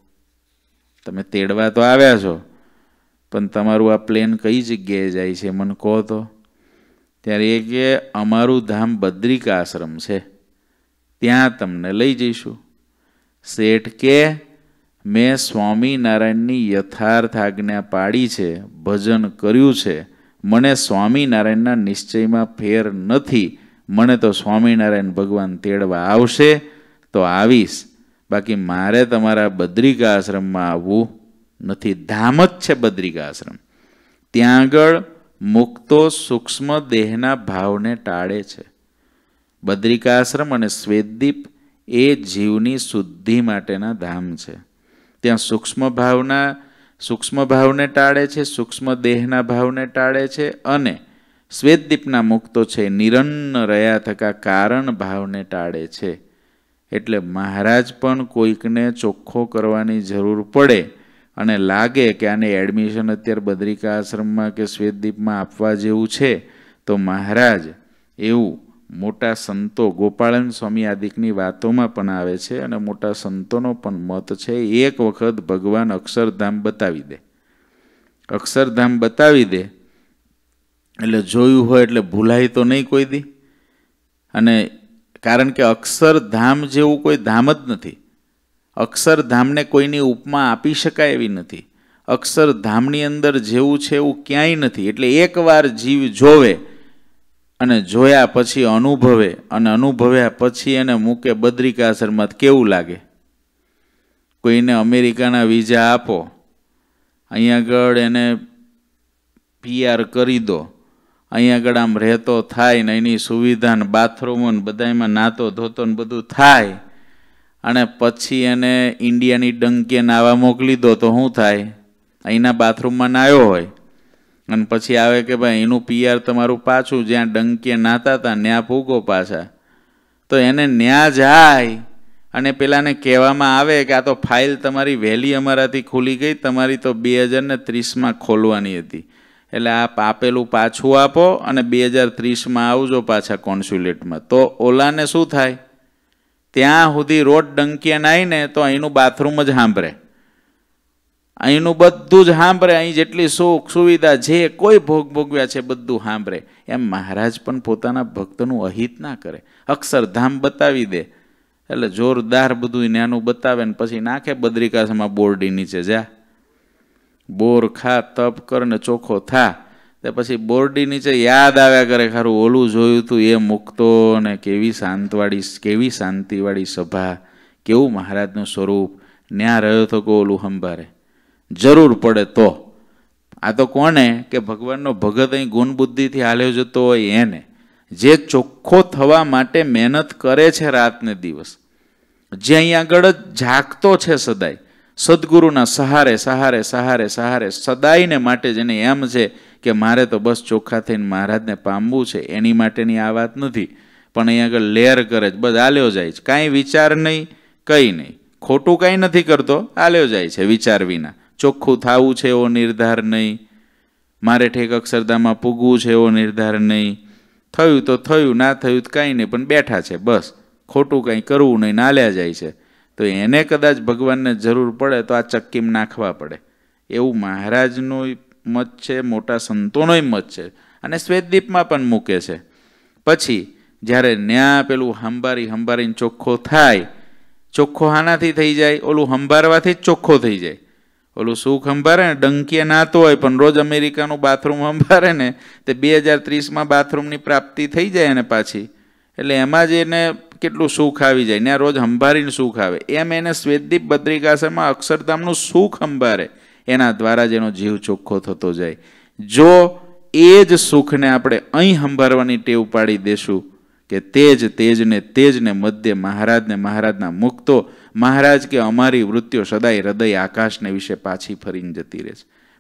તમે તેડવા તો આવ્યા છો, પણ તમારું આ પ્લેન કઈ જગ્યાએ જાય છે મને કહો તો. ત્યારે એ કે અમારું ધામ બદ્રિકા આશ્રમ છે, ત્યાં તમને લઈ જઈશું. શેઠ કે મેં સ્વામિનારાયણની યથાર્થ આજ્ઞા પાડી છે, ભજન કર્યું છે, મને સ્વામિનારાયણના નિશ્ચયમાં ફેર નથી. મને તો સ્વામિનારાયણ ભગવાન તેડવા આવશે તો આવીશ, બાકી મારે તમારા બદ્રિકા આશ્રમમાં આવવું નથી. ધામ જ છે બદ્રિકા આશ્રમ. ત્યાં આગળ મુક્તો સૂક્ષ્મ દેહના ભાવને ટાળે છે. બદ્રિકા આશ્રમ અને શ્વેતદીપ એ જીવની શુદ્ધિ માટેના ધામ છે. ત્યાં સૂક્ષ્મ ભાવના સૂક્ષ્મ ભાવને ટાળે છે, સૂક્ષ્મ દેહના ભાવને ટાળે છે, અને શ્વેતદીપના મુક્તો છે નિરન્ન રહ્યા થકા કારણ ભાવને ટાળે છે. એટલે મહારાજ પણ કોઈકને ચોખ્ખો કરવાની જરૂર પડે અને લાગે કે આને એડમિશન અત્યારે બદ્રિકા આશ્રમમાં કે શ્વેતદીપમાં આપવા જેવું છે, તો મહારાજ એવું મોટા સંતો, ગોપાળન સ્વામી આદિકની વાતોમાં પણ આવે છે અને મોટા સંતોનો પણ મત છે, એક વખત ભગવાન અક્ષરધામ બતાવી દે. અક્ષરધામ બતાવી દે એટલે જોયું હોય એટલે ભૂલાય તો નહીં કોઈ દી. અને કારણ કે અક્ષરધામ જેવું કોઈ ધામ જ નથી. અક્ષરધામને કોઈની ઉપમા આપી શકાય એવી નથી. અક્ષરધામની અંદર જેવું છે એવું ક્યાંય નથી. એટલે એકવાર જીવ જોવે અને જોયા પછી અનુભવે, અને અનુભવ્યા પછી એને મૂકે બદ્રિકા આશ્રમમાં કેવું લાગે? કોઈને અમેરિકાના વિઝા આપો, અહીંયા આગળ એને પીઆર કરી દો, અહીંયા આગળ આમ રહેતો થાય ને એની સુવિધા ને બાથરૂમ ને બધામાં નાતો ધોતો ને બધું થાય, અને પછી એને ઇન્ડિયાની ડંકીએ નાવા મોકલી દો તો શું થાય? અહીંના બાથરૂમમાં નાયો હોય અને પછી આવે કે ભાઈ એનું પીઆર તમારું પાછું જ્યાં ડંકીએ નાતા હતા ન્યા પૂગો પાછા. તો એને ન્યા જાય અને પેલાને કહેવામાં આવે કે આ તો ફાઇલ તમારી વહેલી અમારાથી ખુલી ગઈ, તમારી તો બે હજાર ને ત્રીસમાં ખોલવાની હતી, એટલે આ આપેલું પાછું આપો અને બે હજાર ત્રીસમાં આવજો પાછા કોન્સ્યુલેટમાં. તો ઓલાને શું થાય? ત્યાં સુધી રોડ ડંકીએ નાઈને તો અહીંનું બાથરૂમ જ સાંભળે, અહીંનું બધું જ સાંભળે, અહીં જેટલી સુખ સુવિધા જે કોઈ ભોગ ભોગવ્યા છે બધું સાંભળે. એમ મહારાજ પણ પોતાના ભક્તનું અહિત ના કરે. અક્ષરધામ બતાવી દે એટલે જોરદાર બધું નાનું બતાવે ને પછી નાખે બદ્રિકાશ્રમમાં બોરડી નીચે, જા બોર ખા, તપ કર ને ચોખ્ખો થા. તે પછી બોરડી નીચે યાદ આવ્યા કરે, ખરું ઓલું જોયું તું એ મુક્તો ને કેવી શાંતવાળી કેવી શાંતિવાળી સભા, કેવું મહારાજનું સ્વરૂપ, ન્યા રહ્યો તો કો ઓલું સંભારે જરૂર પડે તો. આ તો કોને કે ભગવાનનો ભગત અહીં ગુણ બુદ્ધિથી હાલ્યો જતો હોય એને, જે ચોખ્ખો થવા માટે મહેનત કરે છે રાત ને દિવસ, જે અહીં આગળ જ જાગતો છે સદાય, સદગુરુના સહારે સહારે સહારે સહારે સદાયને માટે જેને એમ છે કે મારે તો બસ ચોખ્ખા થઈને મહારાજને પામવું છે, એની માટેની આ વાત નથી. પણ અહીં આગળ લેર કરે છે, બસ આલ્યો જાય છે, કાંઈ વિચાર નહીં, કંઈ નહીં, ખોટું કાંઈ નથી કરતો, આલ્યો જાય છે વિચાર વિના. ચોખ્ખું થવું છે એવો નિર્ધાર નહીં, મારે ઠેક અક્ષરધામમાં પૂગવું છે એવો નિર્ધાર નહીં, થયું તો થયું, ના થયું તો કાંઈ નહીં, પણ બેઠા છે બસ, ખોટું કાંઈ કરવું નહીં, નાલ્યા જાય છે. તો એને કદાચ ભગવાનને જરૂર પડે તો આ ચક્કીમાં નાખવા પડે, એવું મહારાજનું મત છે, મોટા સંતોનોય મત છે, અને શ્વેતદીપમાં પણ મૂકે છે. પછી જ્યારે ન્યા પેલું હંબારી હંબારીને ચોખ્ખો થાય, ચોખ્ખો હાનાથી થઈ જાય? ઓલું હંબારવાથી જ ચોખ્ખો થઈ જાય. ઓલું સુખ હંભારે ને ડંકીએ નાતો હોય પણ રોજ અમેરિકાનું બાથરૂમ હંભારે ને તે બે હજાર ત્રીસમાં બાથરૂમની પ્રાપ્તિ થઈ જાય એને પાછી, એટલે એમાં જ એને કેટલું સુખ આવી જાય, ને રોજ હંભારીને સુખ આવે. એમ એને શ્વેતદીપ બદ્રિકાશ્રમમાં અક્ષરધામનું સુખ હંભારે, એના દ્વારા જ એનો જીવ ચોખ્ખો થતો જાય. જો એ જ સુખને આપણે અહીં હંભારવાની ટેવ પાડી દેશું કે તેજ તેજને તેજને મધ્ય મહારાજને મહારાજના મુક્તો, મહારાજ કે અમારી વૃત્તિઓ સદાય હૃદય આકાશને વિશે પાછી ફરીને જતી રહે છે.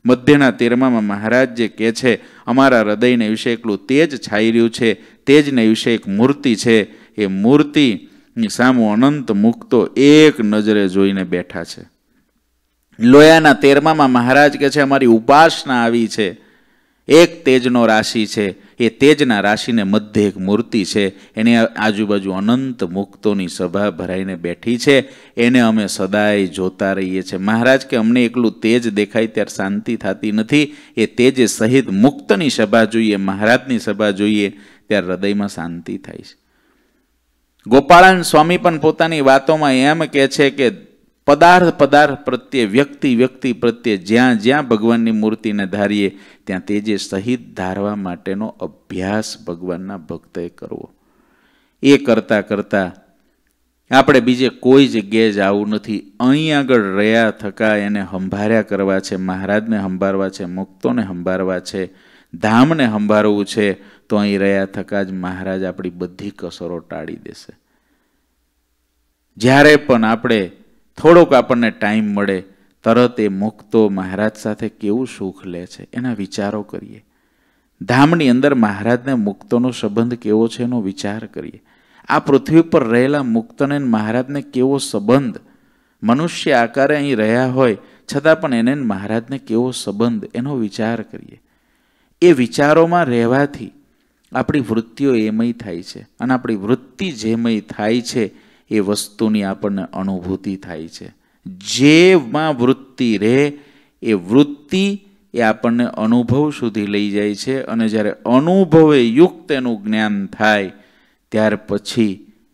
મધ્યના તેરમામાં મહારાજ જે કહે છે અમારા હૃદયને વિશે એકલું તેજ છાઈ રહ્યું છે, તેજને વિશે એક મૂર્તિ છે, એ મૂર્તિની સામું અનંત મુક્તો એક નજરે જોઈને બેઠા છે. લોયાના તેરમામાં મહારાજ કહે છે અમારી ઉપાસના આવી છે, એક તેજનો રાશિ છે, એ તેજના રાશિને મધ્ય એક મૂર્તિ છે, એની આજુબાજુ અનંત મુક્તોની સભા ભરાઈને બેઠી છે, એને અમે સદાય જોતા રહીએ છીએ. મહારાજ કે અમને એકલું તેજ દેખાય ત્યારે શાંતિ થતી નથી, એ તેજ સહિત મુક્તની સભા જોઈએ, મહારાજની સભા જોઈએ ત્યારે હૃદયમાં શાંતિ થાય છે. ગોપાળાન સ્વામી પણ પોતાની વાતોમાં એમ કહે છે કે પદાર્થ પદાર્થ પ્રત્યે, વ્યક્તિ વ્યક્તિ પ્રત્યે જ્યાં જ્યાં ભગવાનની મૂર્તિને ધારીએ ત્યાં તેજે સહિત ધારવા માટેનો અભ્યાસ ભગવાનના ભક્તએ કરવો. એ કરતા કરતા આપણે બીજે કોઈ જગ્યાએ જવું નથી, અહીં આગળ રહ્યા થકા એને સંભાળ્યા કરવા છે, મહારાજને સંભાળવા છે, મુક્તોને સંભાળવા છે, ધામને સંભાળવું છે, તો અહીં રહ્યા થકા જ મહારાજ આપણી બધી કસરો ટાળી દેશે. જ્યારે પણ આપણે થોડોક આપણને ટાઈમ મળે તરત એ મુક્તો મહારાજ સાથે કેવું સુખ લે છે એના વિચારો કરીએ. ધામની અંદર મહારાજને મુક્તોનો સંબંધ કેવો છે એનો વિચાર કરીએ. આ પૃથ્વી પર રહેલા મુક્તને મહારાજને કેવો સંબંધ, મનુષ્ય આકારે અહીં રહ્યા હોય છતાં પણ એને મહારાજને કેવો સંબંધ એનો વિચાર કરીએ. એ વિચારોમાં રહેવાથી આપણી વૃત્તિઓ એમય થાય છે, અને આપણી વૃત્તિ જેમય થાય છે એ વસ્તુની આપણને અનુભૂતિ થાય છે. જેમાં વૃત્તિ રહે એ વૃત્તિ એ આપણને અનુભવ સુધી લઈ જાય છે, અને જ્યારે અનુભવે યુક્ત એનું જ્ઞાન થાય ત્યાર પછી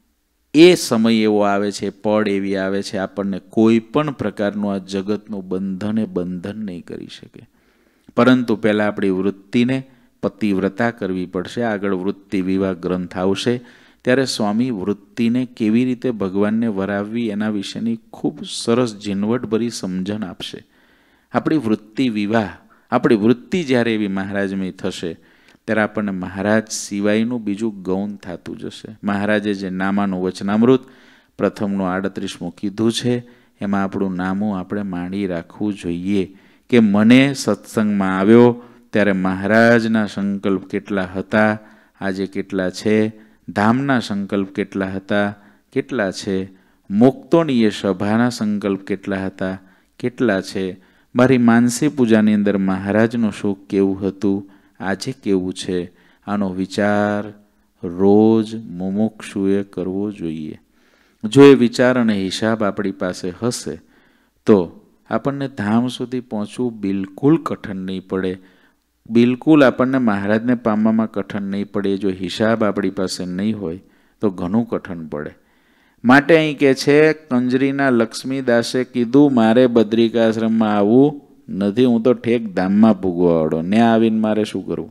એ સમય એવો આવે છે, પળ એવી આવે છે, આપણને કોઈ પણ પ્રકારનું આ જગતનું બંધન એ બંધન નહીં કરી શકે. પરંતુ પહેલાં આપણી વૃત્તિને પતિવ્રતા કરવી પડશે. આગળ વૃત્તિ વિવાહ ગ્રંથ આવશે ત્યારે સ્વામી વૃત્તિને કેવી રીતે ભગવાનને વરાવવી એના વિશેની ખૂબ સરસ ઝીણવટભરી સમજણ આપશે. આપણી વૃત્તિ વિવાહ, આપણી વૃત્તિ જ્યારે એવી મહારાજમય થશે ત્યારે આપણને મહારાજ સિવાયનું બીજું ગૌણ થતું જશે. મહારાજે જે નામાનું વચનામૃત પ્રથમનું આડત્રીસમું કીધું છે એમાં આપણું નામું આપણે માંડી રાખવું જોઈએ કે મને સત્સંગમાં આવ્યો ત્યારે મહારાજના સંકલ્પ કેટલા હતા, આજે કેટલા છે, ધામના સંકલ્પ કેટલા હતા, કેટલા છે, મુક્તોની એ સભાના સંકલ્પ કેટલા હતા, કેટલા છે, મારી માનસી પૂજાની અંદર મહારાજનું સુખ કેવું હતું, આજે કેવું છે, આનો વિચાર રોજ મુમુક્ષુએ કરવો જોઈએ. જો એ વિચાર અને હિસાબ આપણી પાસે હશે તો આપણને ધામ સુધી પહોંચવું બિલકુલ કઠણ નહીં પડે, બિલકુલ આપણને મહારાજને પામવામાં કઠણ નહીં પડે. જો હિસાબ આપણી પાસે નહીં હોય તો ઘણું કઠણ પડે. માટે અહીં કે છે કંજરીના લક્ષ્મીદાસે કીધું મારે બદ્રિકાશ્રમમાં આવવું નથી, હું તો ઠેક ધામમાં ભૂગવાડો, ને આવીને મારે શું કરવું.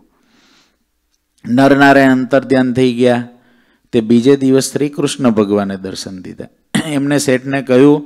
નરનારાયણ અંતર ધ્યાન થઈ ગયા તે બીજે દિવસ શ્રી કૃષ્ણ ભગવાને દર્શન દીધા. એમને શેઠને કહ્યું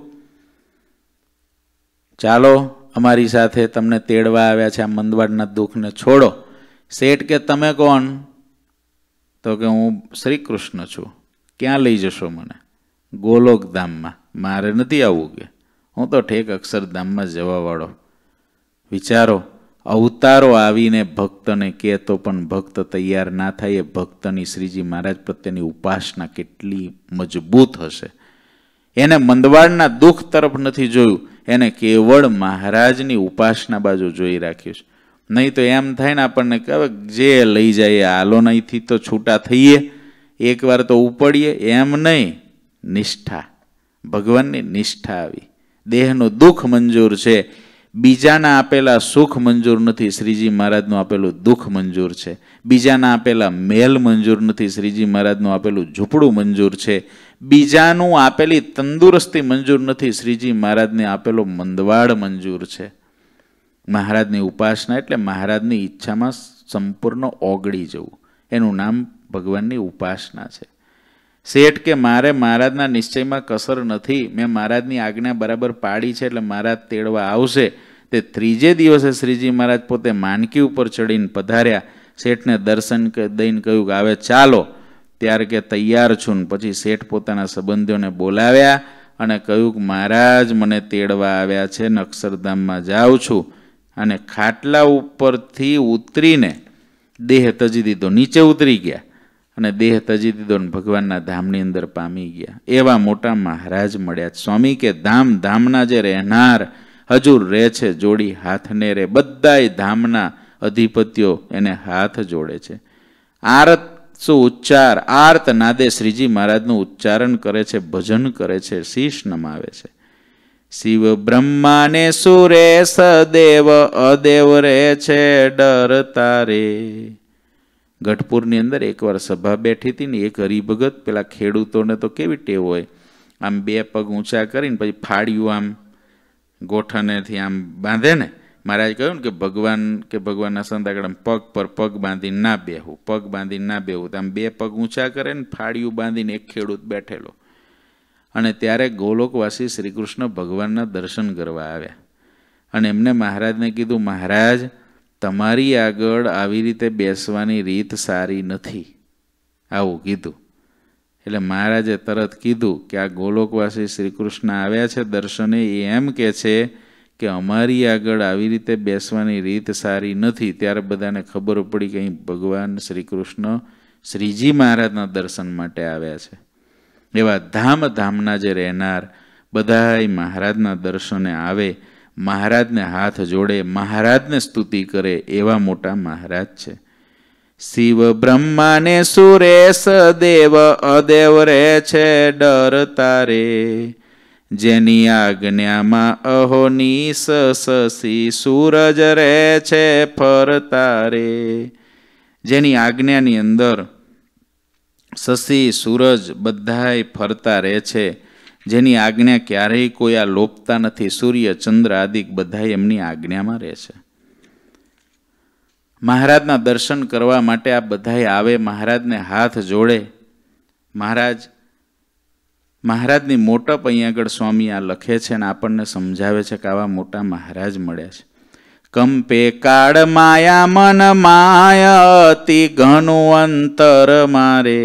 ચાલો અમારી સાથે, તમને તેડવા આવ્યા છે, આ મંદવાડના દુઃખને છોડો. શેઠ કે તમે કોણ? તો કે હું શ્રી કૃષ્ણ છું. ક્યાં લઈ જશો મને? ગોલોક ધામમાં. મારે નથી આવવું કે, હું તો ઠેક અક્ષરધામમાં જવાવાળો. વિચારો, અવતારો આવીને ભક્તને કહે તો પણ ભક્ત તૈયાર ના થાય. એ ભક્તની શ્રીજી મહારાજ પ્રત્યેની ઉપાસના કેટલી મજબૂત હશે. એને મંદવાડના દુઃખ તરફ નથી જોયું, એને કેવળ મહારાજની ઉપાસના બાજુ જોઈ રાખ્યું છે. નહીં તો એમ થાય ને આપણને કે જે લઈ જાય હાલો, નહીંથી તો છૂટા થઈએ, એકવાર તો ઉપડીએ, એમ નહીં. નિષ્ઠા, ભગવાનની નિષ્ઠા આવી. દેહનું દુઃખ મંજૂર છે, બીજાના આપેલા સુખ મંજૂર નથી, શ્રીજી મહારાજનું આપેલું દુઃખ મંજૂર છે. બીજાના આપેલા મેલ મંજૂર નથી, શ્રીજી મહારાજનું આપેલું ઝૂંપડું મંજૂર છે. બીજાનું આપેલી તંદુરસ્તી મંજૂર નથી, શ્રીજી મહારાજને આપેલો મંદવાડ મંજૂર છે. મહારાજની ઉપાસના એટલે મહારાજની ઈચ્છામાં સંપૂર્ણ ઓગળી જવું, એનું નામ ભગવાનની ઉપાસના છે. શેઠ કે મારે મહારાજના નિશ્ચયમાં કસર નથી, મેં મહારાજની આજ્ઞા બરાબર પાડી છે એટલે મહારાજ તેડવા આવશે. તે ત્રીજે દિવસે શ્રીજી મહારાજ પોતે માનકી ઉપર ચડીને પધાર્યા. શેઠને દર્શન દઈને કહ્યું કે હવે ચાલો. ત્યારે કે તૈયાર છું. ને પછી શેઠ પોતાના સંબંધીઓને બોલાવ્યા અને કહ્યું કે મહારાજ મને તેડવા આવ્યા છે ને અક્ષરધામમાં જાઉં છું. અને ખાટલા ઉપરથી ઉતરીને દેહ તજી દીધો, નીચે ઉતરી ગયા અને દેહ તજી દીધો ને ભગવાનના ધામની અંદર પામી ગયા. એવા મોટા મહારાજ મળ્યા. સ્વામી કે ધામ ધામના જે રહેનાર હજુર રહે છે જોડી હાથને રે. બધાય ધામના અધિપતિઓ એને હાથ જોડે છે. આરત શું ઉચ્ચાર, આર્ત નાદે શ્રીજી મહારાજનું ઉચ્ચારણ કરે છે, ભજન કરે છે, શીશ નમાવે છે. શિવ બ્રહ્માને સુરેશ દેવ અદેવ રે છે ડરતા રે. ગઢપુરની અંદર એકવાર સભા બેઠી હતી ને એક હરિભગત, પેલા ખેડૂતોને તો કેવી ટેવ હોય, આમ બે પગ ઊંચા કરીને પછી ફાડ્યું આમ ગોઠણેથી આમ બાંધે ને. મહારાજ કહ્યું ને કે ભગવાન કે ભગવાનના સંત આગળ પગ પર પગ બાંધીને ના બેહવું, પગ બાંધીને ના બેહવું. તો આમ બે પગ ઊંચા કરે ને ફાડ્યું બાંધીને એક ખેડૂત બેઠેલો. અને ત્યારે ગોલોકવાસી શ્રી કૃષ્ણ ભગવાનના દર્શન કરવા આવ્યા અને એમને મહારાજને કીધું, મહારાજ તમારી આગળ આવી રીતે બેસવાની રીત સારી નથી, આવું કીધું. એટલે મહારાજે તરત કીધું કે આ ગોલોકવાસી શ્રી કૃષ્ણ આવ્યા છે દર્શને, એ એમ કે છે કે અમારી આગળ આવી રીતે બેસવાની રીત સારી નથી. ત્યારે બધાને ખબર પડી કે અહીં ભગવાન શ્રી કૃષ્ણ શ્રીજી મહારાજના દર્શન માટે આવ્યા છે. એવા ધામ ધામના જે રહેનાર બધાય મહારાજના દર્શને આવે, મહારાજને હાથ જોડે, મહારાજને સ્તુતિ કરે, એવા મોટા મહારાજ છે. શિવ બ્રહ્માને સુરેશ દેવ અદેવ રે છે ડરતા રે. જેની આજ્ઞામાં અહોનીસ શશી સૂરજ રે છે ફરતા રે. જેની આજ્ઞાની અંદર શશી સૂરજ બધાય ફરતા રહે છે. જેની આજ્ઞા ક્યારેય કોઈ આ લોપતા નથી. સૂર્ય ચંદ્ર આદિક બધાય એમની આજ્ઞામાં રહે છે. મહારાજના દર્શન કરવા માટે આ બધાય આવે, મહારાજને હાથ જોડે. મહારાજ મહારાજની મોટપ અહીંયા આગળ સ્વામી આ લખે છે અને આપણને સમજાવે છે કે આવા મોટા મહારાજ મળ્યા છે. કંપે કાળ માયા મન માયા અતિ ઘણું અંતર મારે.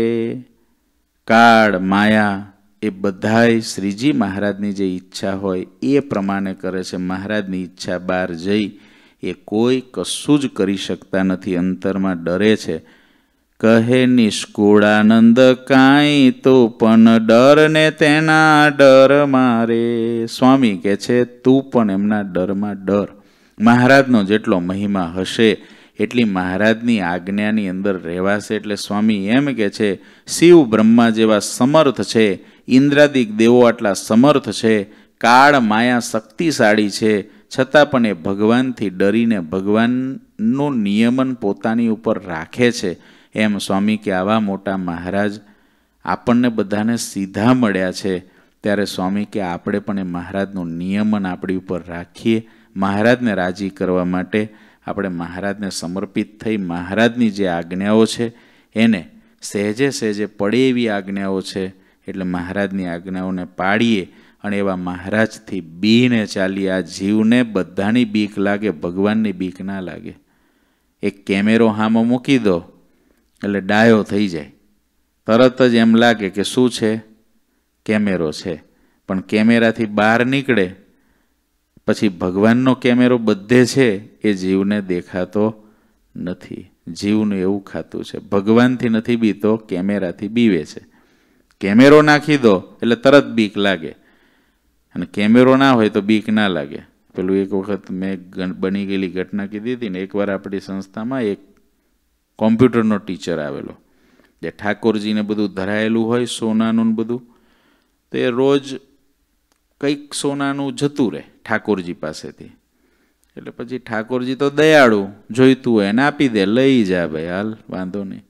કાળ માયા એ બધાય શ્રીજી મહારાજની જે ઈચ્છા હોય એ પ્રમાણે કરે છે. મહારાજની ઈચ્છા બહાર જઈ એ કોઈ કશું જ કરી શકતા નથી, અંતરમાં ડરે છે. કહે નિષ્કુળાનંદ કાંઈ તો પણ ડર ને તેના ડર મારે. સ્વામી કે છે તું પણ એમના ડરમાં ડર. મહારાજનો જેટલો મહિમા હશે એટલી મહારાજની આજ્ઞાની અંદર રહેવાશે. એટલે સ્વામી એમ કે છે શિવ બ્રહ્મા જેવા સમર્થ છે, ઇન્દ્રાદિક દેવો આટલા સમર્થ છે, કાળ માયા શક્તિશાળી છે, છતાં પણ એ ભગવાનથી ડરીને ભગવાનનું નિયમન પોતાની ઉપર રાખે છે. એમ સ્વામી કે આવા મોટા મહારાજ આપણને બધાને સીધા મળ્યા છે. ત્યારે સ્વામી કે આપણે પણ એ મહારાજનું નિયમન આપણી ઉપર રાખીએ. મહારાજને રાજી કરવા માટે આપણે મહારાજને સમર્પિત થઈ મહારાજની જે આજ્ઞાઓ છે એને સહેજે સહેજે પડે એવી આજ્ઞાઓ છે એટલે મહારાજની આજ્ઞાઓને પાડીએ અને એવા મહારાજથી બીને ચાલીએ. આ જીવને બધાની બીક લાગે, ભગવાનની બીક ના લાગે. એક કેમેરો હામો મૂકી દો એટલે ડાયો થઈ જાય, તરત જ એમ લાગે કે શું છે, કેમેરો છે. પણ કેમેરાથી બહાર નીકળે પછી ભગવાનનો કેમેરો બધે છે એ જીવને દેખાતો નથી. જીવનું એવું ખાતું છે, ભગવાનથી નથી બીતો, કેમેરાથી બીવે છે. કેમેરો નાખી દો એટલે તરત બીક લાગે, અને કેમેરો ના હોય તો બીક ના લાગે. પેલું એક વખત મેં બની ગયેલી ઘટના કીધી હતી ને, એકવાર આપણી સંસ્થામાં એક કોમ્પ્યુટરનો ટીચર આવેલો, જે ઠાકોરજીને બધું ધરાયેલું હોય સોનાનું બધું, તો એ રોજ કંઈક સોનાનું જતું રહે ઠાકોરજી પાસેથી. એટલે પછી ઠાકોરજી તો દયાળુ, જોઈતું હોય એને આપી દે, લઈ જા ભાઈ હાલ વાંધો નહીં.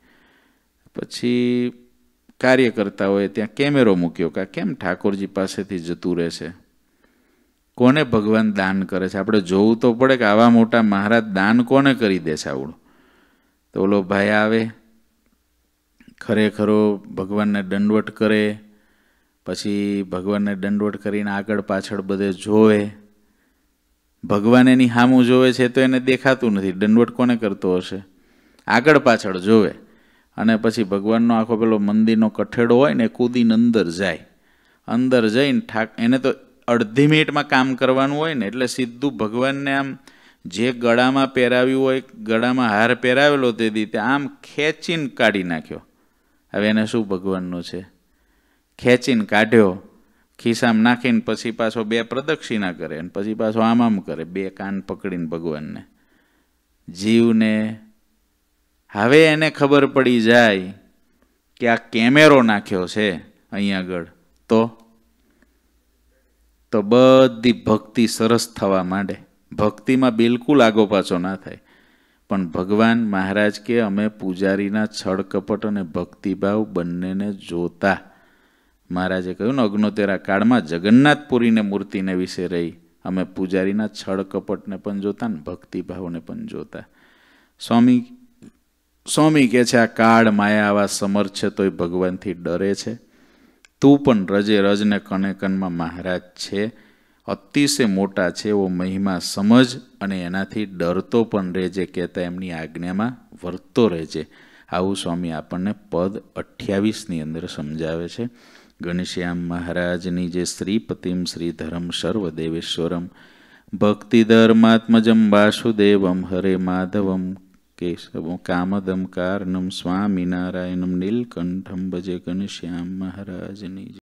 પછી કાર્ય કરતા હોય ત્યાં કેમેરો મૂક્યો કે કેમ ઠાકોરજી પાસેથી જતું રહેશે, કોને ભગવાન દાન કરે છે, આપણે જોવું તો પડે કે આવા મોટા મહારાજ દાન કોને કરી દે છે આવડું. તો ઓલો ભાઈ આવે, ખરેખરો ભગવાનને દંડવટ કરે, પછી ભગવાનને દંડવટ કરીને આગળ પાછળ બધે જોવે. ભગવાન એની સામું જોવે છે તો એને દેખાતું નથી, દંડવટ કોને કરતો હશે, આગળ પાછળ જોવે. અને પછી ભગવાનનો આખો પેલો મંદિરનો કઠેડો હોય ને, કૂદીને અંદર જાય. અંદર જઈને ઠાક એને તો અડધી મિનિટમાં કામ કરવાનું હોય ને, એટલે સીધું ભગવાનને આમ જે ગળામાં પહેરાવ્યું હોય, ગળામાં હાર પહેરાવેલો તે રીતે આમ ખેંચીને કાઢી નાખ્યો. હવે એને શું ભગવાનનો છે? ખેંચીને કાઢ્યો, ખિસ્સામાં નાખીને પછી પાછો બે પ્રદક્ષિણા કરે અને પછી પાછો આમ આમ કરે, બે કાન પકડીને ભગવાનને. જીવને હવે એને ખબર પડી જાય કે આ કેમેરો નાખ્યો છે અહીંયા આગળ, તો તો બધી ભક્તિ સરસ થવા માંડે. ભક્તિમાં બિલકુલ આગો પાછો ના થાય. પણ ભગવાન મહારાજ કે અમે પૂજારીના છળ કપટ અને ભક્તિભાવ બંનેને જોતા. મહારાજે કહ્યું ને અગ્નોતેરા કાળમાં જગન્નાથપુરીને મૂર્તિને વિશે રહી અમે પૂજારીના છળ કપટને પણ જોતા ને ભક્તિભાવને પણ જોતા. સ્વામી સ્વામી કહે છે આ કાળ માયા આવા સમર્થ છે તોય ભગવાનથી ડરે છે. તું પણ રજે રજને કને કનમાં મહારાજ છે, અતિશય મોટા છે એવો મહિમા સમજ અને એનાથી ડરતો પણ રહેજે, કહેતા એમની આજ્ઞામાં વર્તતો રહેજે. આવું સ્વામી આપણને પદ અઠ્યાવીસની અંદર સમજાવે છે. ઘનશ્યામ મહારાજની જે શ્રીપતિમ શ્રીધરમ સર્વદેવેશ્વરમ ભક્તિધર્માત્મજમ વાસુદેવમ હરે માધવમ કેશવમ કામદમ કારણમ સ્વામિનારાયણમ નીલકંઠમ ભજે ઘનશ્યામ મહારાજની.